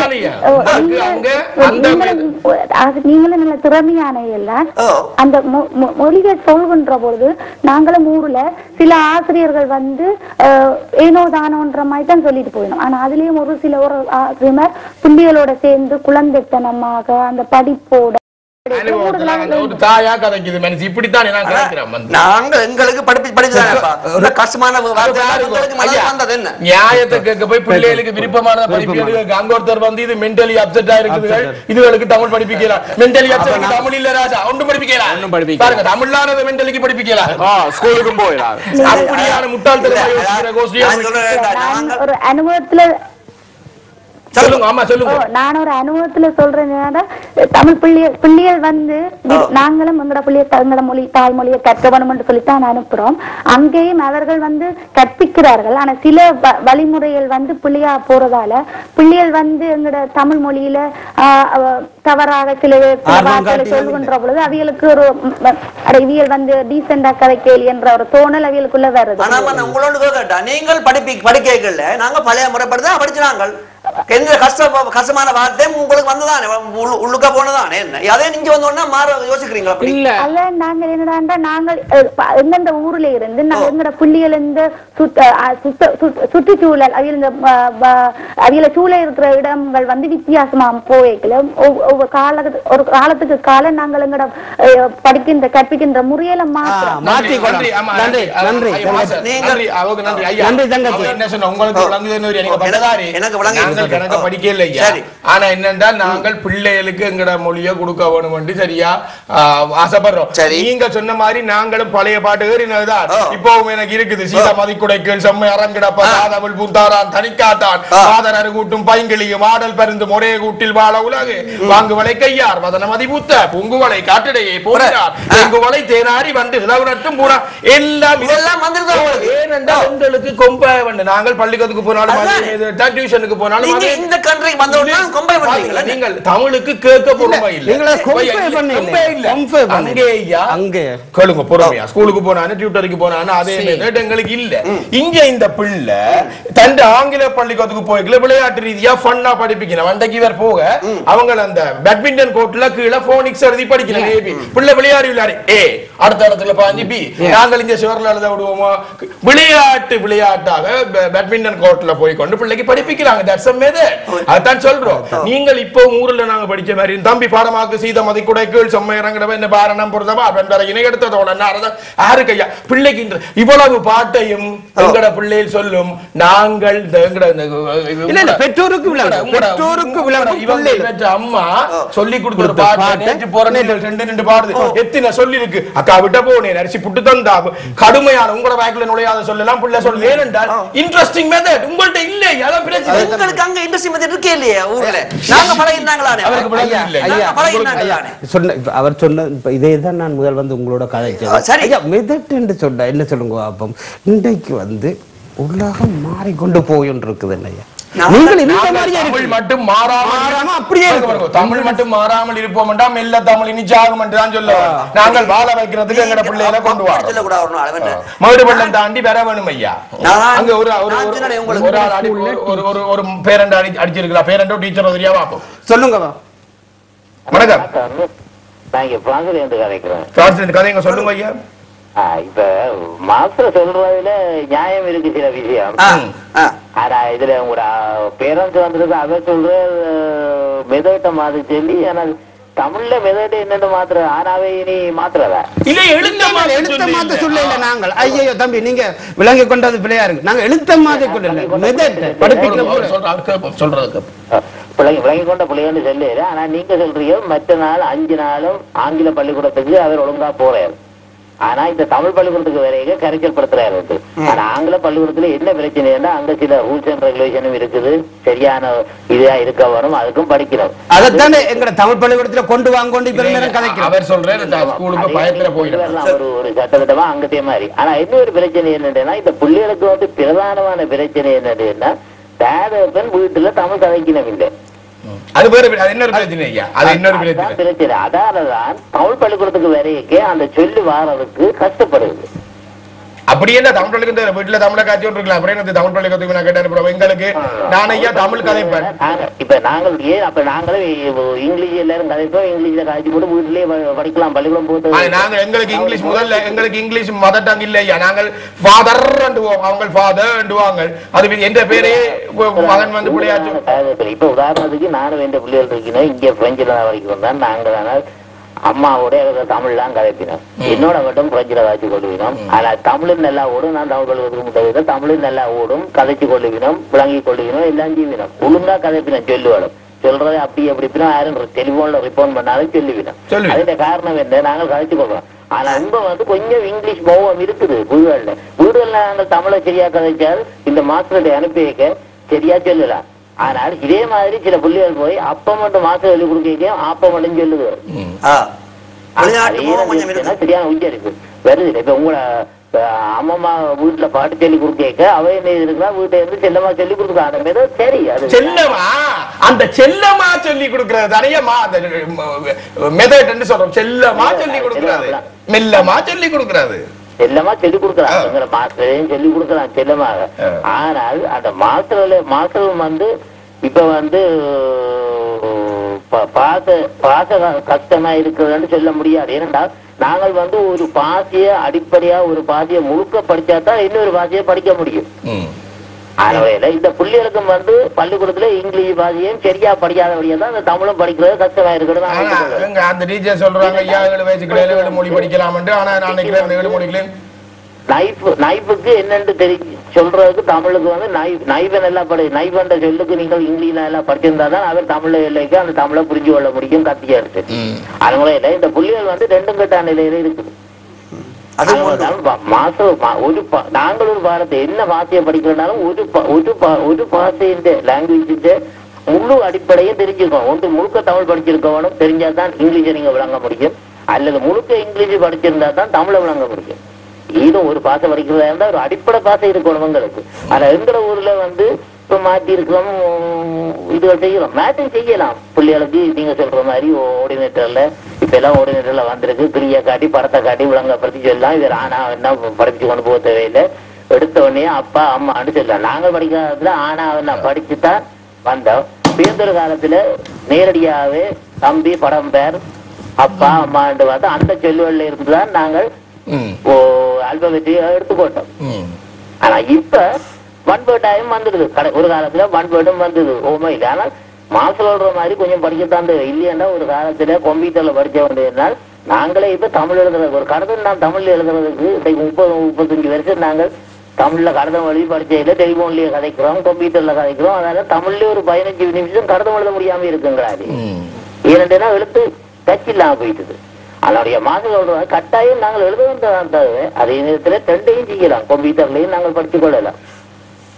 Speaker 6: நீங்களும் நல்ல திறமையான எல்லாம் அந்த மொழிகள் சொல்கின்ற பொழுது நாங்களும் ஊர்ல சில ஆசிரியர்கள் வந்து ஏனோ தானோன்ற மாதிரி தான் சொல்லிட்டு போயிடும். ஆனா அதுலயும் ஒரு சில ஒரு ஆசிரியர் பிள்ளைகளோட சேர்ந்து குழந்தைத்தனமாக அந்த படிப்போட
Speaker 2: தாயா கதைக்குது மனுஷன் இப்படித்தான்
Speaker 3: நாங்க எங்களுக்கு படிப்பு படிச்சு கஷ்டமான
Speaker 2: நியாயத்தை கேட்க போய் பிள்ளைகளுக்கு விருப்பமான படிப்பு அங்க ஒருத்தர் வந்து இது மென்டலி அப்செட்டா இருக்குது இதுகளுக்கு தமிழ் படிப்பிக்கலாம். மென்டலி அப்செட் தமிழ் இல்ல ராஜா ஒன்றும் படிப்பிக்கலாம் ஒன்றும் படிப்பிக்க தமிழ்லானது மென்டலிக்கு படிப்பிக்கலாம் ஸ்கூலுக்கும் போயிடலாம். அப்படியான முட்டாள்தனமா
Speaker 6: ஒரு அனுபவத்துல
Speaker 7: நான் ஒரு அனுபவத்துல சொல்றேன். தமிழ் பிள்ளைகள் பிள்ளைகள் வந்து நாங்களும் எங்கட பிள்ளைய எங்கட மொழி தாய்மொழியை கற்க வேணும் என்று சொல்லித்தான் அனுப்புறோம். அங்கேயும் அவர்கள் வந்து கற்பிக்கிறார்கள். ஆனா சில வழிமுறைகள் வந்து பிள்ளையா போறதால பிள்ளைகள் வந்து எங்கட தமிழ் மொழியில தவறாக சில வார்த்தைகளை சொல்கின்ற பொழுது அவியலுக்கு ஒரு அவியல் வந்து டீசெண்டா கதை கேள்வி என்ற ஒரு தோணல் அவியலுக்குள்ள வருது.
Speaker 3: நீங்கள் படிப்பி படிக்கல நாங்க பழைய முறைப்படுதான் படிச்சாங்க. கஷ்டமான வார்த்தை உங்களுக்கு வந்ததானே உள்ளுக்க போனதானே அதே நீங்க வந்தோன்னா மாற யோசிக்கிறீங்களா?
Speaker 7: இல்ல அல்ல நாங்க என்னடா நாங்கள் எந்தெந்த ஊர்ல இருந்து நாங்க எங்கட புள்ளிகள் இந்த சுற்றுச்சூழல் அவியல் அவியல சூழல் இருக்கிற இடங்கள் வந்து வித்தியாசமா போய்க்கல ஒவ்வொரு கால ஒரு காலத்துக்கு காலம் நாங்கள் எங்கட படிக்கின்ற கற்பிக்கின்ற முறையில மாற்றோம்.
Speaker 2: கணக்க படிக்கல. ஆனா என்னன்னா நாங்கள் பிள்ளைகளுக்கு எங்கட மொழியை கொடுக்க வேணும் என்று சரியா ஆசைப்படுறோம். நீங்க சொன்ன மாதிரி நாங்களும் பழைய பாட்டு ஏறினதுதான் இப்பவும் எனக்கு இருக்குது. சீதா மதிக்குடைகள் செம்மை அரங்கிடப்ப சாதவள் பூந்தாரான் தனிக்காட்டான் சாதன் அருகூட்டும் பைங்கிளியும் ஆடல் பருந்து முறைய கூட்டில் வாழ உலகு வாங்குவலை கையார் வதன மதிபூத்த பூங்குவலை காட்டிடையே போகிறார் பூங்குவலை தேனாரி வந்து இளவுனட்டும் பூரா எல்லாம் இதெல்லாம் வந்துருந்தோம். ஏனென்றால் உங்களுக்கு கொம்ப வந்து நாங்கள் பள்ளிக்கூடத்துக்கு போனாலும் டியூஷனுக்கு போனாலும்
Speaker 3: இந்த கண்ட்ரிக்கு வந்தோம்னா கொம்பை பண்ணுவீங்களா?
Speaker 2: நீங்கள் தமிழுக்கு கேட்க பொறுமை இல்ல. நீங்க கொம்பை பண்ணீங்க. கொம்பை அங்கேயா அங்கே கேளுங்க பொறுமையா. ஸ்கூலுக்கு போனானே டியூட்டருக்கு போனானே அதே மெத்தட் எங்களுக்கு இல்ல. இங்க இந்த பிள்ளை தன் ஆங்கில பள்ளிக்கூடத்துக்கு போய்க்கல விளையாட்டு ரீதியா ஃபன்னா படிப்பிக்கணும். அன்றைக்கு இவர் போக அவங்க அந்த பேட்மிண்டன் கோர்ட்ல கீழே போனிக்ஸ் எழுதி படிக்கணும். ஏபி பிள்ளை விளையாடி விளையாடி ஏ அடுத்த இடத்துல பாஞ்சு பி நாங்கள் இங்க சுவர்ல எழுத விடுவோமா? விளையாட்டு விளையாட்டாக பேட்மிண்டன் கோர்ட்ல போய் கொண்டு பிள்ளைக்கு படிப்பிக்கிறாங்க. அதான் சொல்றோம். நீங்கள் இப்போ ஊர்ல நாங்க படிச்ச மாதிரி தம்பி பாடமாக்கு சீத மதி குடைக்குள் செம்மை இறங்கடவ என்ன பாரணம் பொறுத்தவா வெண்பரை இணையெடுத்ததோட யாருக்கையா பிள்ளைக்கு இவ்வளவு பாட்டையும் எங்கட பிள்ளைகள் சொல்லும். நாங்கள்
Speaker 4: பெற்றோருக்கு பெற்றோருக்கு
Speaker 2: அம்மா சொல்லி கொடுத்த பாட்டு போற ரெண்டு ரெண்டு பாடுது எத்தனை சொல்லி இருக்கு. அக்கா விட்ட போனேன் அரிசி புட்டு தந்தா கடுமையான உங்களோட வாய்க்குள்ள நுழையாத சொல்லலாம் பிள்ளை சொல்லு. ஏனென்றால் இன்ட்ரெஸ்டிங் மெத்தட் உங்கள்ட்ட இல்லை. அதான் பிரச்சனை.
Speaker 3: உங்களுக்கு அங்க இண்டஸ்ட்ரி மெத்தட் இருக்கே இல்லையா ஊர்ல? நாங்க பழகினாங்களானே அவருக்கு பழகி இல்ல. பழகினாங்களானே
Speaker 4: சொன்ன அவர் சொன்ன இதே தான் நான் முதல் வந்து உங்களோட கதைச்சேன்.
Speaker 3: சரி
Speaker 4: மெத்தட் என்று சொன்னா என்ன சொல்லுங்க. அப்போ இன்றைக்கு வந்து உலகம் மாறிக்கொண்டு போயின்னு இருக்குது இல்லையா? நீங்கள் இந்த மாதிரியே
Speaker 2: தமிழ் மட்டும் மாறாமல்
Speaker 4: அப்படியே
Speaker 2: தமிழ் மட்டும் மாறாமல் இருப்போம் என்றால் மெல்ல தமிழ் இனி சாகும் என்று தான் சொல்லுவாங்க. நாங்கள் வாழ வைக்கிறதுக்கு எங்கட பிள்ளைகளை கொண்டு வரோம். மறுபள்ளம் தாண்டி வர வேணும் ஐயா. அங்க ஒரு ஒரு ஒரு பேரண்ட் அடிச்சிருக்கா, பேரண்டோ டீச்சரோ தெரியா பார்ப்போம். சொல்லுங்க. வணக்கம்.
Speaker 8: நான் இங்க பிரான்ஸ்ல இருந்து கதைக்கிறேன்.
Speaker 2: பிரான்ஸ்ல இருந்து கதைங்க சொல்லுங்க ஐயா.
Speaker 8: இப்ப மாஸ்டர் சொல்றதுல நியாயம் இருக்கு சில விஷயம். ஆனா இதுல உங்களோட பேரண்ட்ஸ் வந்துருக்கு அதை சொல்ற மெதட்ட மாதிரி சொல்லி ஆனா தமிழ்ல மெதட்ட என்னன்னு மாத்திர ஆனாவே இனி மாத்திரதா
Speaker 4: இல்ல எழுத்த மாதிரி எழுத்த மாத்த சொல்லல நாங்கள். ஐயோ தம்பி நீங்க விளங்கி கொண்டது பிள்ளையா இருக்கு. நாங்க எழுத்த மாதிரி கொள்ளல மெதட்ட படிப்பிக்கிற
Speaker 2: சொல்றதுக்கு
Speaker 8: பிள்ளைங்க விளங்கி கொண்ட பிள்ளைன்னு சொல்லு. ஆனா நீங்க சொல்றீங்க மற்ற நாள் அஞ்சு நாளும் ஆங்கில பள்ளிக்கூடத்துக்கு அவர் ஒழுங்கா போறாரு. ஆனா இந்த தமிழ் பள்ளிக்கூடத்துக்கு வரைக்கும் கரைச்சல் படுத்துறாரு. ஆனா ஆங்கில பள்ளிக்கூடத்துல என்ன பிரச்சனைன்னா அங்க சில ரூல்ஸ் அண்ட் ரெகுலேஷனும் இருக்குது. சரியான இதா இருக்க வரும், அதுக்கும் படிக்கிறோம்.
Speaker 4: அதைத்தானே எங்க தமிழ் பள்ளிக்கூடத்துல கொண்டு வாங்க அவர் சொல்றாரு.
Speaker 8: ஒரு ஒரு சட்டத்திட்டமா அங்கத்தே மாதிரி. ஆனா இன்னொரு பிரச்சனை என்னன்னா இந்த பிள்ளைகளுக்கு வந்து பிரதானமான பிரச்சனை என்னன்னா பேதப்பன் வீட்டுல தமிழ் கதைக்கணும் இல்லை.
Speaker 2: அது வேற இன்னொரு பிரச்சனை ஐயா. அது இன்னொரு
Speaker 8: பிரச்சனை. அதாலதான் தமிழ் பள்ளிக்கூடத்துக்கு வரைக்கே அந்த சொல்லி வாரதுக்கு கஷ்டப்படுது.
Speaker 2: அப்படி என்ன தமிழ் பள்ளிக்கூட வீட்டுல தமிழ காட்சி ஒன்று இருக்கலாம். அப்புறம் என்ன தமிழ் பள்ளிக்கூடத்துக்கு நான் கேட்டேன் எங்களுக்கு நான் ஐயா தமிழ் கதைப்பேன்.
Speaker 8: இப்ப நாங்கள் ஏன் அப்ப நாங்களும் இங்கிலீஷ் எல்லாரும் கதைப்போம். இங்கிலீஷ்ல காய்ச்சி போட்டு வீட்டிலேயே படிக்கலாம். பள்ளிக்கூடம் போட்டு
Speaker 2: நாங்கள் எங்களுக்கு இங்கிலீஷ் முதல்ல எங்களுக்கு இங்கிலீஷ் மதர் டங் இல்ல ஐயா. நாங்கள் ஃபாதர் அவங்க ஃபாதர் அது எந்த பேரே மகன் வந்து பிள்ளையாச்சு.
Speaker 8: இப்ப உதாரணத்துக்கு நானும் எந்த பிள்ளைகள் இருக்கணும் இங்க பிரெஞ்சில தான் வரைக்கும் தான் நாங்கள் அம்மாவோட தமிழ்லாம் கதைப்பினோம். என்னோட மட்டும் பிரெஞ்சில காய்ச்சி கொள்ளுவினோம். ஆனா தமிழும் நல்லா ஓடும். நான் தமிழ் பள்ளிக்கூடத்துக்கு தமிழும் நல்லா ஓடும். கதைச்சு கொள்ளுவினோம், விளங்கி கொள்ளுவினோம், எல்லாம் ஜீவினோம். ஒழுங்கா கதைப்பினோம். சொல்லுவாடும் சொல்றதை அப்படி எப்படி யாரும் டெலிபோன்ல ரிப்போர்ட் பண்ணாலும் சொல்லுவினோம். அதுக்கு காரணம் என்ன, நாங்கள் கதைச்சு கொள்றோம். ஆனா இங்க வந்து கொஞ்சம் இங்கிலீஷ் மோகம் இருக்குது வீடுகள்ல. வீடுகள்ல நாங்கள் தமிழை சரியா கதைச்சால் இந்த மாஸ்டர்களை அனுப்பி வைக்க சரியா சொல்லலாம். ஆனால் இதே மாதிரி சில புள்ளிகள் போய் அப்ப மட்டும் மாசம் சொல்லி கொடுக்க அப்ப மட்டும் சொல்லுது. சரியான உச்சரிப்பு வருது. இப்ப உங்களோட அம்மா வீட்டுல பாட்டு சொல்லி கொடுக்க அவ என்ன இருக்கா வீட்டை இருந்து செல்லமா சொல்லி கொடுக்க சரி அது
Speaker 2: செல்லமா அந்த செல்லமா சொல்லி கொடுக்கறது நிறையமா அந்த மெதட் சொல்றோம். செல்லமா சொல்லி கொடுக்கறது மெல்லமா சொல்லி கொடுக்கறது
Speaker 8: செல்லமா சொல்லி கொடுக்கலாம். மாஸ்டரையும் சொல்லி கொடுக்கலாம் செல்லமாக. ஆனால் அந்த மாஸ்டர்ல மாஸ்டரும் வந்து இப்ப வந்து பாச பாச கஷ்டமா இருக்கிறதுன்னு சொல்ல முடியாது. ஏனென்றால் நாங்கள் வந்து ஒரு பாசைய அடிப்படையா ஒரு பாசையை முழுக்க படிச்சாதான் இன்னொரு பாசையை படிக்க முடியும். ஆனவையில இந்த பிள்ளைகளுக்கும் வந்து பள்ளிக்கூடத்துல இங்கிலீஷ் பாஷையும் சரியா படிக்காதபடியா தான் அந்த தமிழும் படிக்கிறது கஷ்டமா இருக்கிறது.
Speaker 2: அந்த டீச்சர் சொல்றாங்க ஐயா ஏழு வயசுக்கு ஏழு மொழி படிக்கலாம். ஆனா நான் நினைக்கிறேன் ஏழு மொழிகளையும்
Speaker 8: நைஃப் நைஃபுக்கு என்னன்னு தெரிஞ்சு சொல்றதுக்கு தமிழுக்கு வந்து நைஃப் நைஃபை நல்லா படி நைஃப்ன்ற சொல்லுக்கு நீங்கள் இங்கிலீஷ்ல எல்லாம் படிச்சிருந்தா தான் அவர் தமிழ்ல இல்லைக்கு அந்த தமிழை புரிஞ்சு கொள்ள முடியும் கத்தியா இருக்கு. அது முறையில இந்த புள்ளிகள் வந்து ரெண்டும் கட்ட நிலையில இருக்குது. மாசம் ஒரு நாங்கள் ஒரு பாடத்தை என்ன பாஷையை படிக்கிறனாலும் ஒரு ஒரு ஒரு பாஷையின் லாங்குவேஜ் முழு அடிப்படையை தெரிஞ்சுக்கணும். ஒன்று முழுக்க தமிழ் படிச்சிருக்கணும் தெரிஞ்சாதான் இங்கிலீஷை நீங்க விளங்க முடியும். அல்லது முழுக்க இங்கிலீஷ் படிச்சிருந்தா தான் தமிழை விளங்க முடியும். ஏதோ ஒரு பாசை படிக்கிறதா இருந்தா ஒரு அடிப்படை பாசை இருக்கணும் உங்களுக்கு. ஆனா எங்கிற ஊர்ல வந்து இப்ப மாற்றி இருக்கிறோம் இதுகள் செய்யலாம் மேட்சிங் செய்யலாம். பிள்ளைகளுக்கு நீங்க சொல்ற மாதிரி ஓர்டினேட்டர்ல இப்ப எல்லாம் ஓர்டினேட்டர்ல வந்திருக்கு. கிரியை காட்டி படத்தை காட்டி விளங்கப்படுத்தி சொல்லலாம். இது ஆனா என்ன படிச்சு கொண்டு போக தேவையில்லை. எடுத்த உடனே அப்பா அம்மான்னு சொல்லலாம். நாங்கள் படிக்காததுல ஆனா என்ன படிச்சுதான் வந்தோம். பேருந்தொரு காலத்துல நேரடியாவே தம்பி படம் பேர் அப்பா அம்மாண்டு பார்த்தா அந்த சொல்லுவல்ல இருந்துதான் நாங்கள் ஆல்பபெட்டியை எடுத்துக்கோட்டோம். ஆனா இப்ப ஒன்பேட்டாயும் வந்துடுது. ஒரு காலத்துல ஒன்பேட்டும் வந்தது ஓமா இல்லை. ஆனால் மாசம் சொல்ற மாதிரி கொஞ்சம் படிக்கத்தான் இல்லையா. ஒரு காலத்துல கம்ப்யூட்டர்ல படிச்ச வேண்டியதுனால் நாங்களே இப்ப தமிழ் எழுதுறது ஒரு கடிதம் நான் தமிழ் எழுதுறதுக்கு முப்பது முப்பத்தஞ்சு வருஷம் நாங்கள் தமிழ்ல கடிதம் எழுதி படிச்சதில்லை. டெலிபோன்லயே கதைக்கிறோம், கம்ப்யூட்டர்ல கதைக்கிறோம். அதனால தமிழ்லயே ஒரு பதினஞ்சு நிமிஷம் கடிதம் எழுத முடியாம இருக்குங்கிறாரு. ஏன்னா எழுத்து டச் இல்லாம போயிட்டுது. அதனுடைய மாசம் சொல்றோம் கட்டாயம் நாங்கள் எழுத வந்தது. அதே நேரத்துல ரெண்டையும் செய்யலாம். கம்ப்யூட்டர்லயும் நாங்கள் படித்துக் கொள்ளலாம்.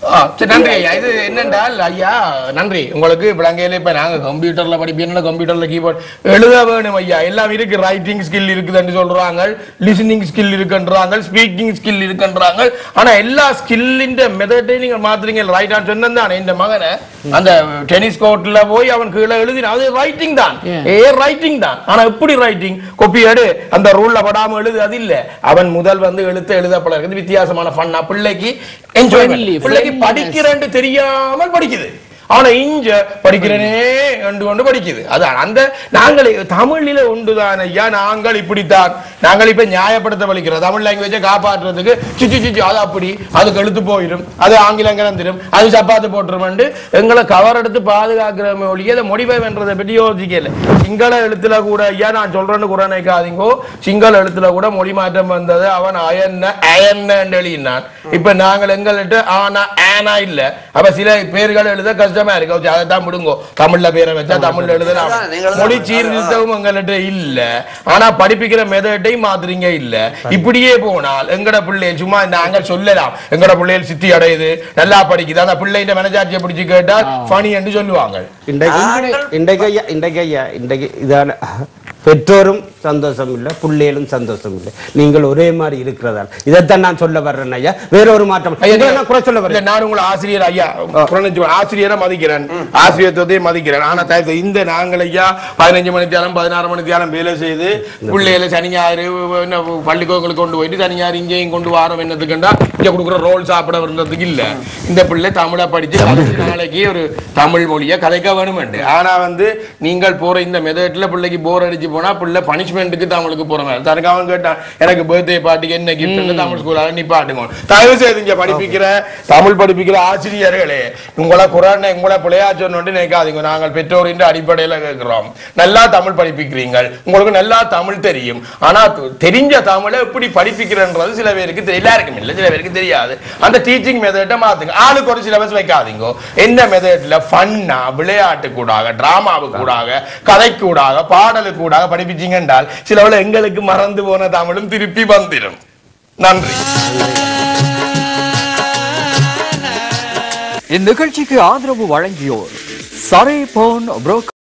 Speaker 2: நன்றி ஐயா. இது என்னென்றால் ஐயா நன்றி உங்களுக்கு விளங்கையில இப்ப நாங்க கம்ப்யூட்டர்ல படிப்பீங்க கம்ப்யூட்டர்ல கீபோர்ட் எழுத வேணும் ஐயா எல்லாம் இருக்கு ரைட்டிங் ஸ்கில் இருக்குதுன்னு சொல்றாங்க லிசனிங் ஸ்கில் இருக்குன்றாங்க ஸ்பீக்கிங் ஸ்கில் இருக்குன்றாங்க ஆனா எல்லா ஸ்கில்லின் மெத்தடை நீங்க மாத்துறீங்க ரைட் ஆன் சொன்னதானே இந்த மகனை அந்த டென்னிஸ் கோர்ட்ல போய் அவன் கீழே எழுதினா அது ரைட்டிங் தான் ஏ ரைட்டிங் தான் ஆனா எப்படி ரைட்டிங் கொப்பி எடு அந்த ரூல்ல படாம எழுது அது இல்ல அவன் முதல் வந்து எழுத்து எழுத பழகுது வித்தியாசமான ஃபன்னா பிள்ளைக்கு என்ஜாய்மென்ட் பிள்ளைக்கு படிக்கிறேன்னு தெரியாமல் படிக்குது ஆனா இங்க படிக்கிறனே கண்டு கொண்டு படிக்குது அதான் அந்த நாங்கள் தமிழில உண்டுதான் ஐயா நாங்கள் இப்படித்தான் நாங்கள் இப்ப நியாயப்படுத்த வலிக்கிறோம் தமிழ் லாங்குவேஜை காப்பாற்றுறதுக்கு சிச்சி சிச்சி அது அப்படி அதுக்கு எழுத்து போயிடும் அது ஆங்கிலம் கலந்துடும் அது சப்பாத்து போட்டுரும் எங்களை கவர் எடுத்து பாதுகாக்கிற மொழியை அதை மொழிபெய் பண்றதை பற்றி யோசிக்கல சிங்கள எழுத்துல கூட ஐயா நான் சொல்றேன்னு கூட நினைக்காதீங்கோ சிங்கள எழுத்துல கூட மொழி மாற்றம் வந்தது அவன் அயன்ன அயன்ன எழுதினான் இப்ப நாங்கள் எங்கள்கிட்ட ஆனா ஆனா இல்ல அப்ப சில பேர்கள் எழுத கஷ்டமா இருக்கு அதைத்தான் விடுங்கோ தமிழ்ல பேரை வச்சா தமிழ்ல எழுதலாம் மொழி சீர்திருத்தமும் எங்கள்கிட்ட இல்ல ஆனா படிப்பிக்கிற மெதட்டை மாத்துறீங்க இல்ல இப்படியே போனால் எங்கட பிள்ளை சும்மா நாங்கள் சொல்லலாம் எங்கட பிள்ளைகள் சித்தி அடையுது நல்லா படிக்குது அந்த பிள்ளைங்க மனசாட்சியை பிடிச்சு கேட்டா ஃபனி என்று சொல்லுவாங்க
Speaker 4: இன்றைக்கு இன்றைக்கு இன்றைக்கு இதான பெற்றோரும் சந்தோஷம் இல்லை பிள்ளைகளும் சந்தோஷம் இல்லை நீங்கள் ஒரே மாதிரி இருக்கிறதால் இதைத்தான் நான் சொல்ல வர்றேன் ஐயா வேற ஒரு மாற்றம் குறை சொல்ல வரேன் நான் உங்களை ஆசிரியர் ஐயா ஆசிரியரை மதிக்கிறேன் ஆசிரியத்துவத்தை மதிக்கிறேன் ஆனா இந்த நாங்கள் ஐயா பதினஞ்சு மணி தேரம் பதினாறு மணி தேரம் வேலை செய்து பிள்ளைகளை சனி ஞாயிறு பள்ளிக்கூடங்களுக்கு கொண்டு போயிட்டு சனி ஞாயிறு இங்கேயும் கொண்டு வாரம் என்னதுக்குண்டா இங்க கொடுக்குற ரோல் சாப்பிட வர்றதுக்கு இல்ல இந்த பிள்ளை தமிழை படிச்சு நாளைக்கு ஒரு தமிழ் மொழியை கதைக்க வேணும் ஆனா வந்து நீங்கள் போற இந்த மெதட்ல பிள்ளைக்கு போர் அடிச்சு போனா பிள்ளை பனிஷ்மெண்ட்டுக்கு தமிழுக்கு போறேன் தனக்கு அவன் கேட்டான் எனக்கு பர்த்டே பார்ட்டிக்கு என்ன கிஃப்ட் தமிழ் ஸ்கூலால நீ பாட்டுங்க தயவு செய்து இங்க படிப்பிக்கிற தமிழ் படிப்பிக்கிற ஆசிரியர்களே உங்களை குரான் உங்களை பிள்ளையா சொன்னு நினைக்காதீங்க நாங்கள் பெற்றோரின் அடிப்படையில கேட்கிறோம் நல்லா தமிழ் படிப்பிக்கிறீங்க உங்களுக்கு நல்லா தமிழ் தெரியும் ஆனா தெரிஞ்ச தமிழை எப்படி படிப்பிக்கிறன்றது சில பேருக்கு எல்லாருக்கும் இல்லை சில பேருக்கு தெரியாது அந்த டீச்சிங் மெத்தட்டை மாத்துங்க ஆளுக்கு ஒரு சிலபஸ் வைக்காதீங்க என்ன மெத்தட்ல ஃபன்னா விளையாட்டு கூடாக டிராமாவு கூடாக கதை கூடாக பாடலு கூடாக படிப்பிச்சீங்க என்றால் சிலவளை எங்களுக்கு மறந்து போன தமிழும் திருப்பி வந்துடும் நன்றி
Speaker 9: இந்நிகழ்ச்சிக்கு ஆதரவு வழங்கியோர் சரே போன் புரோக்கர்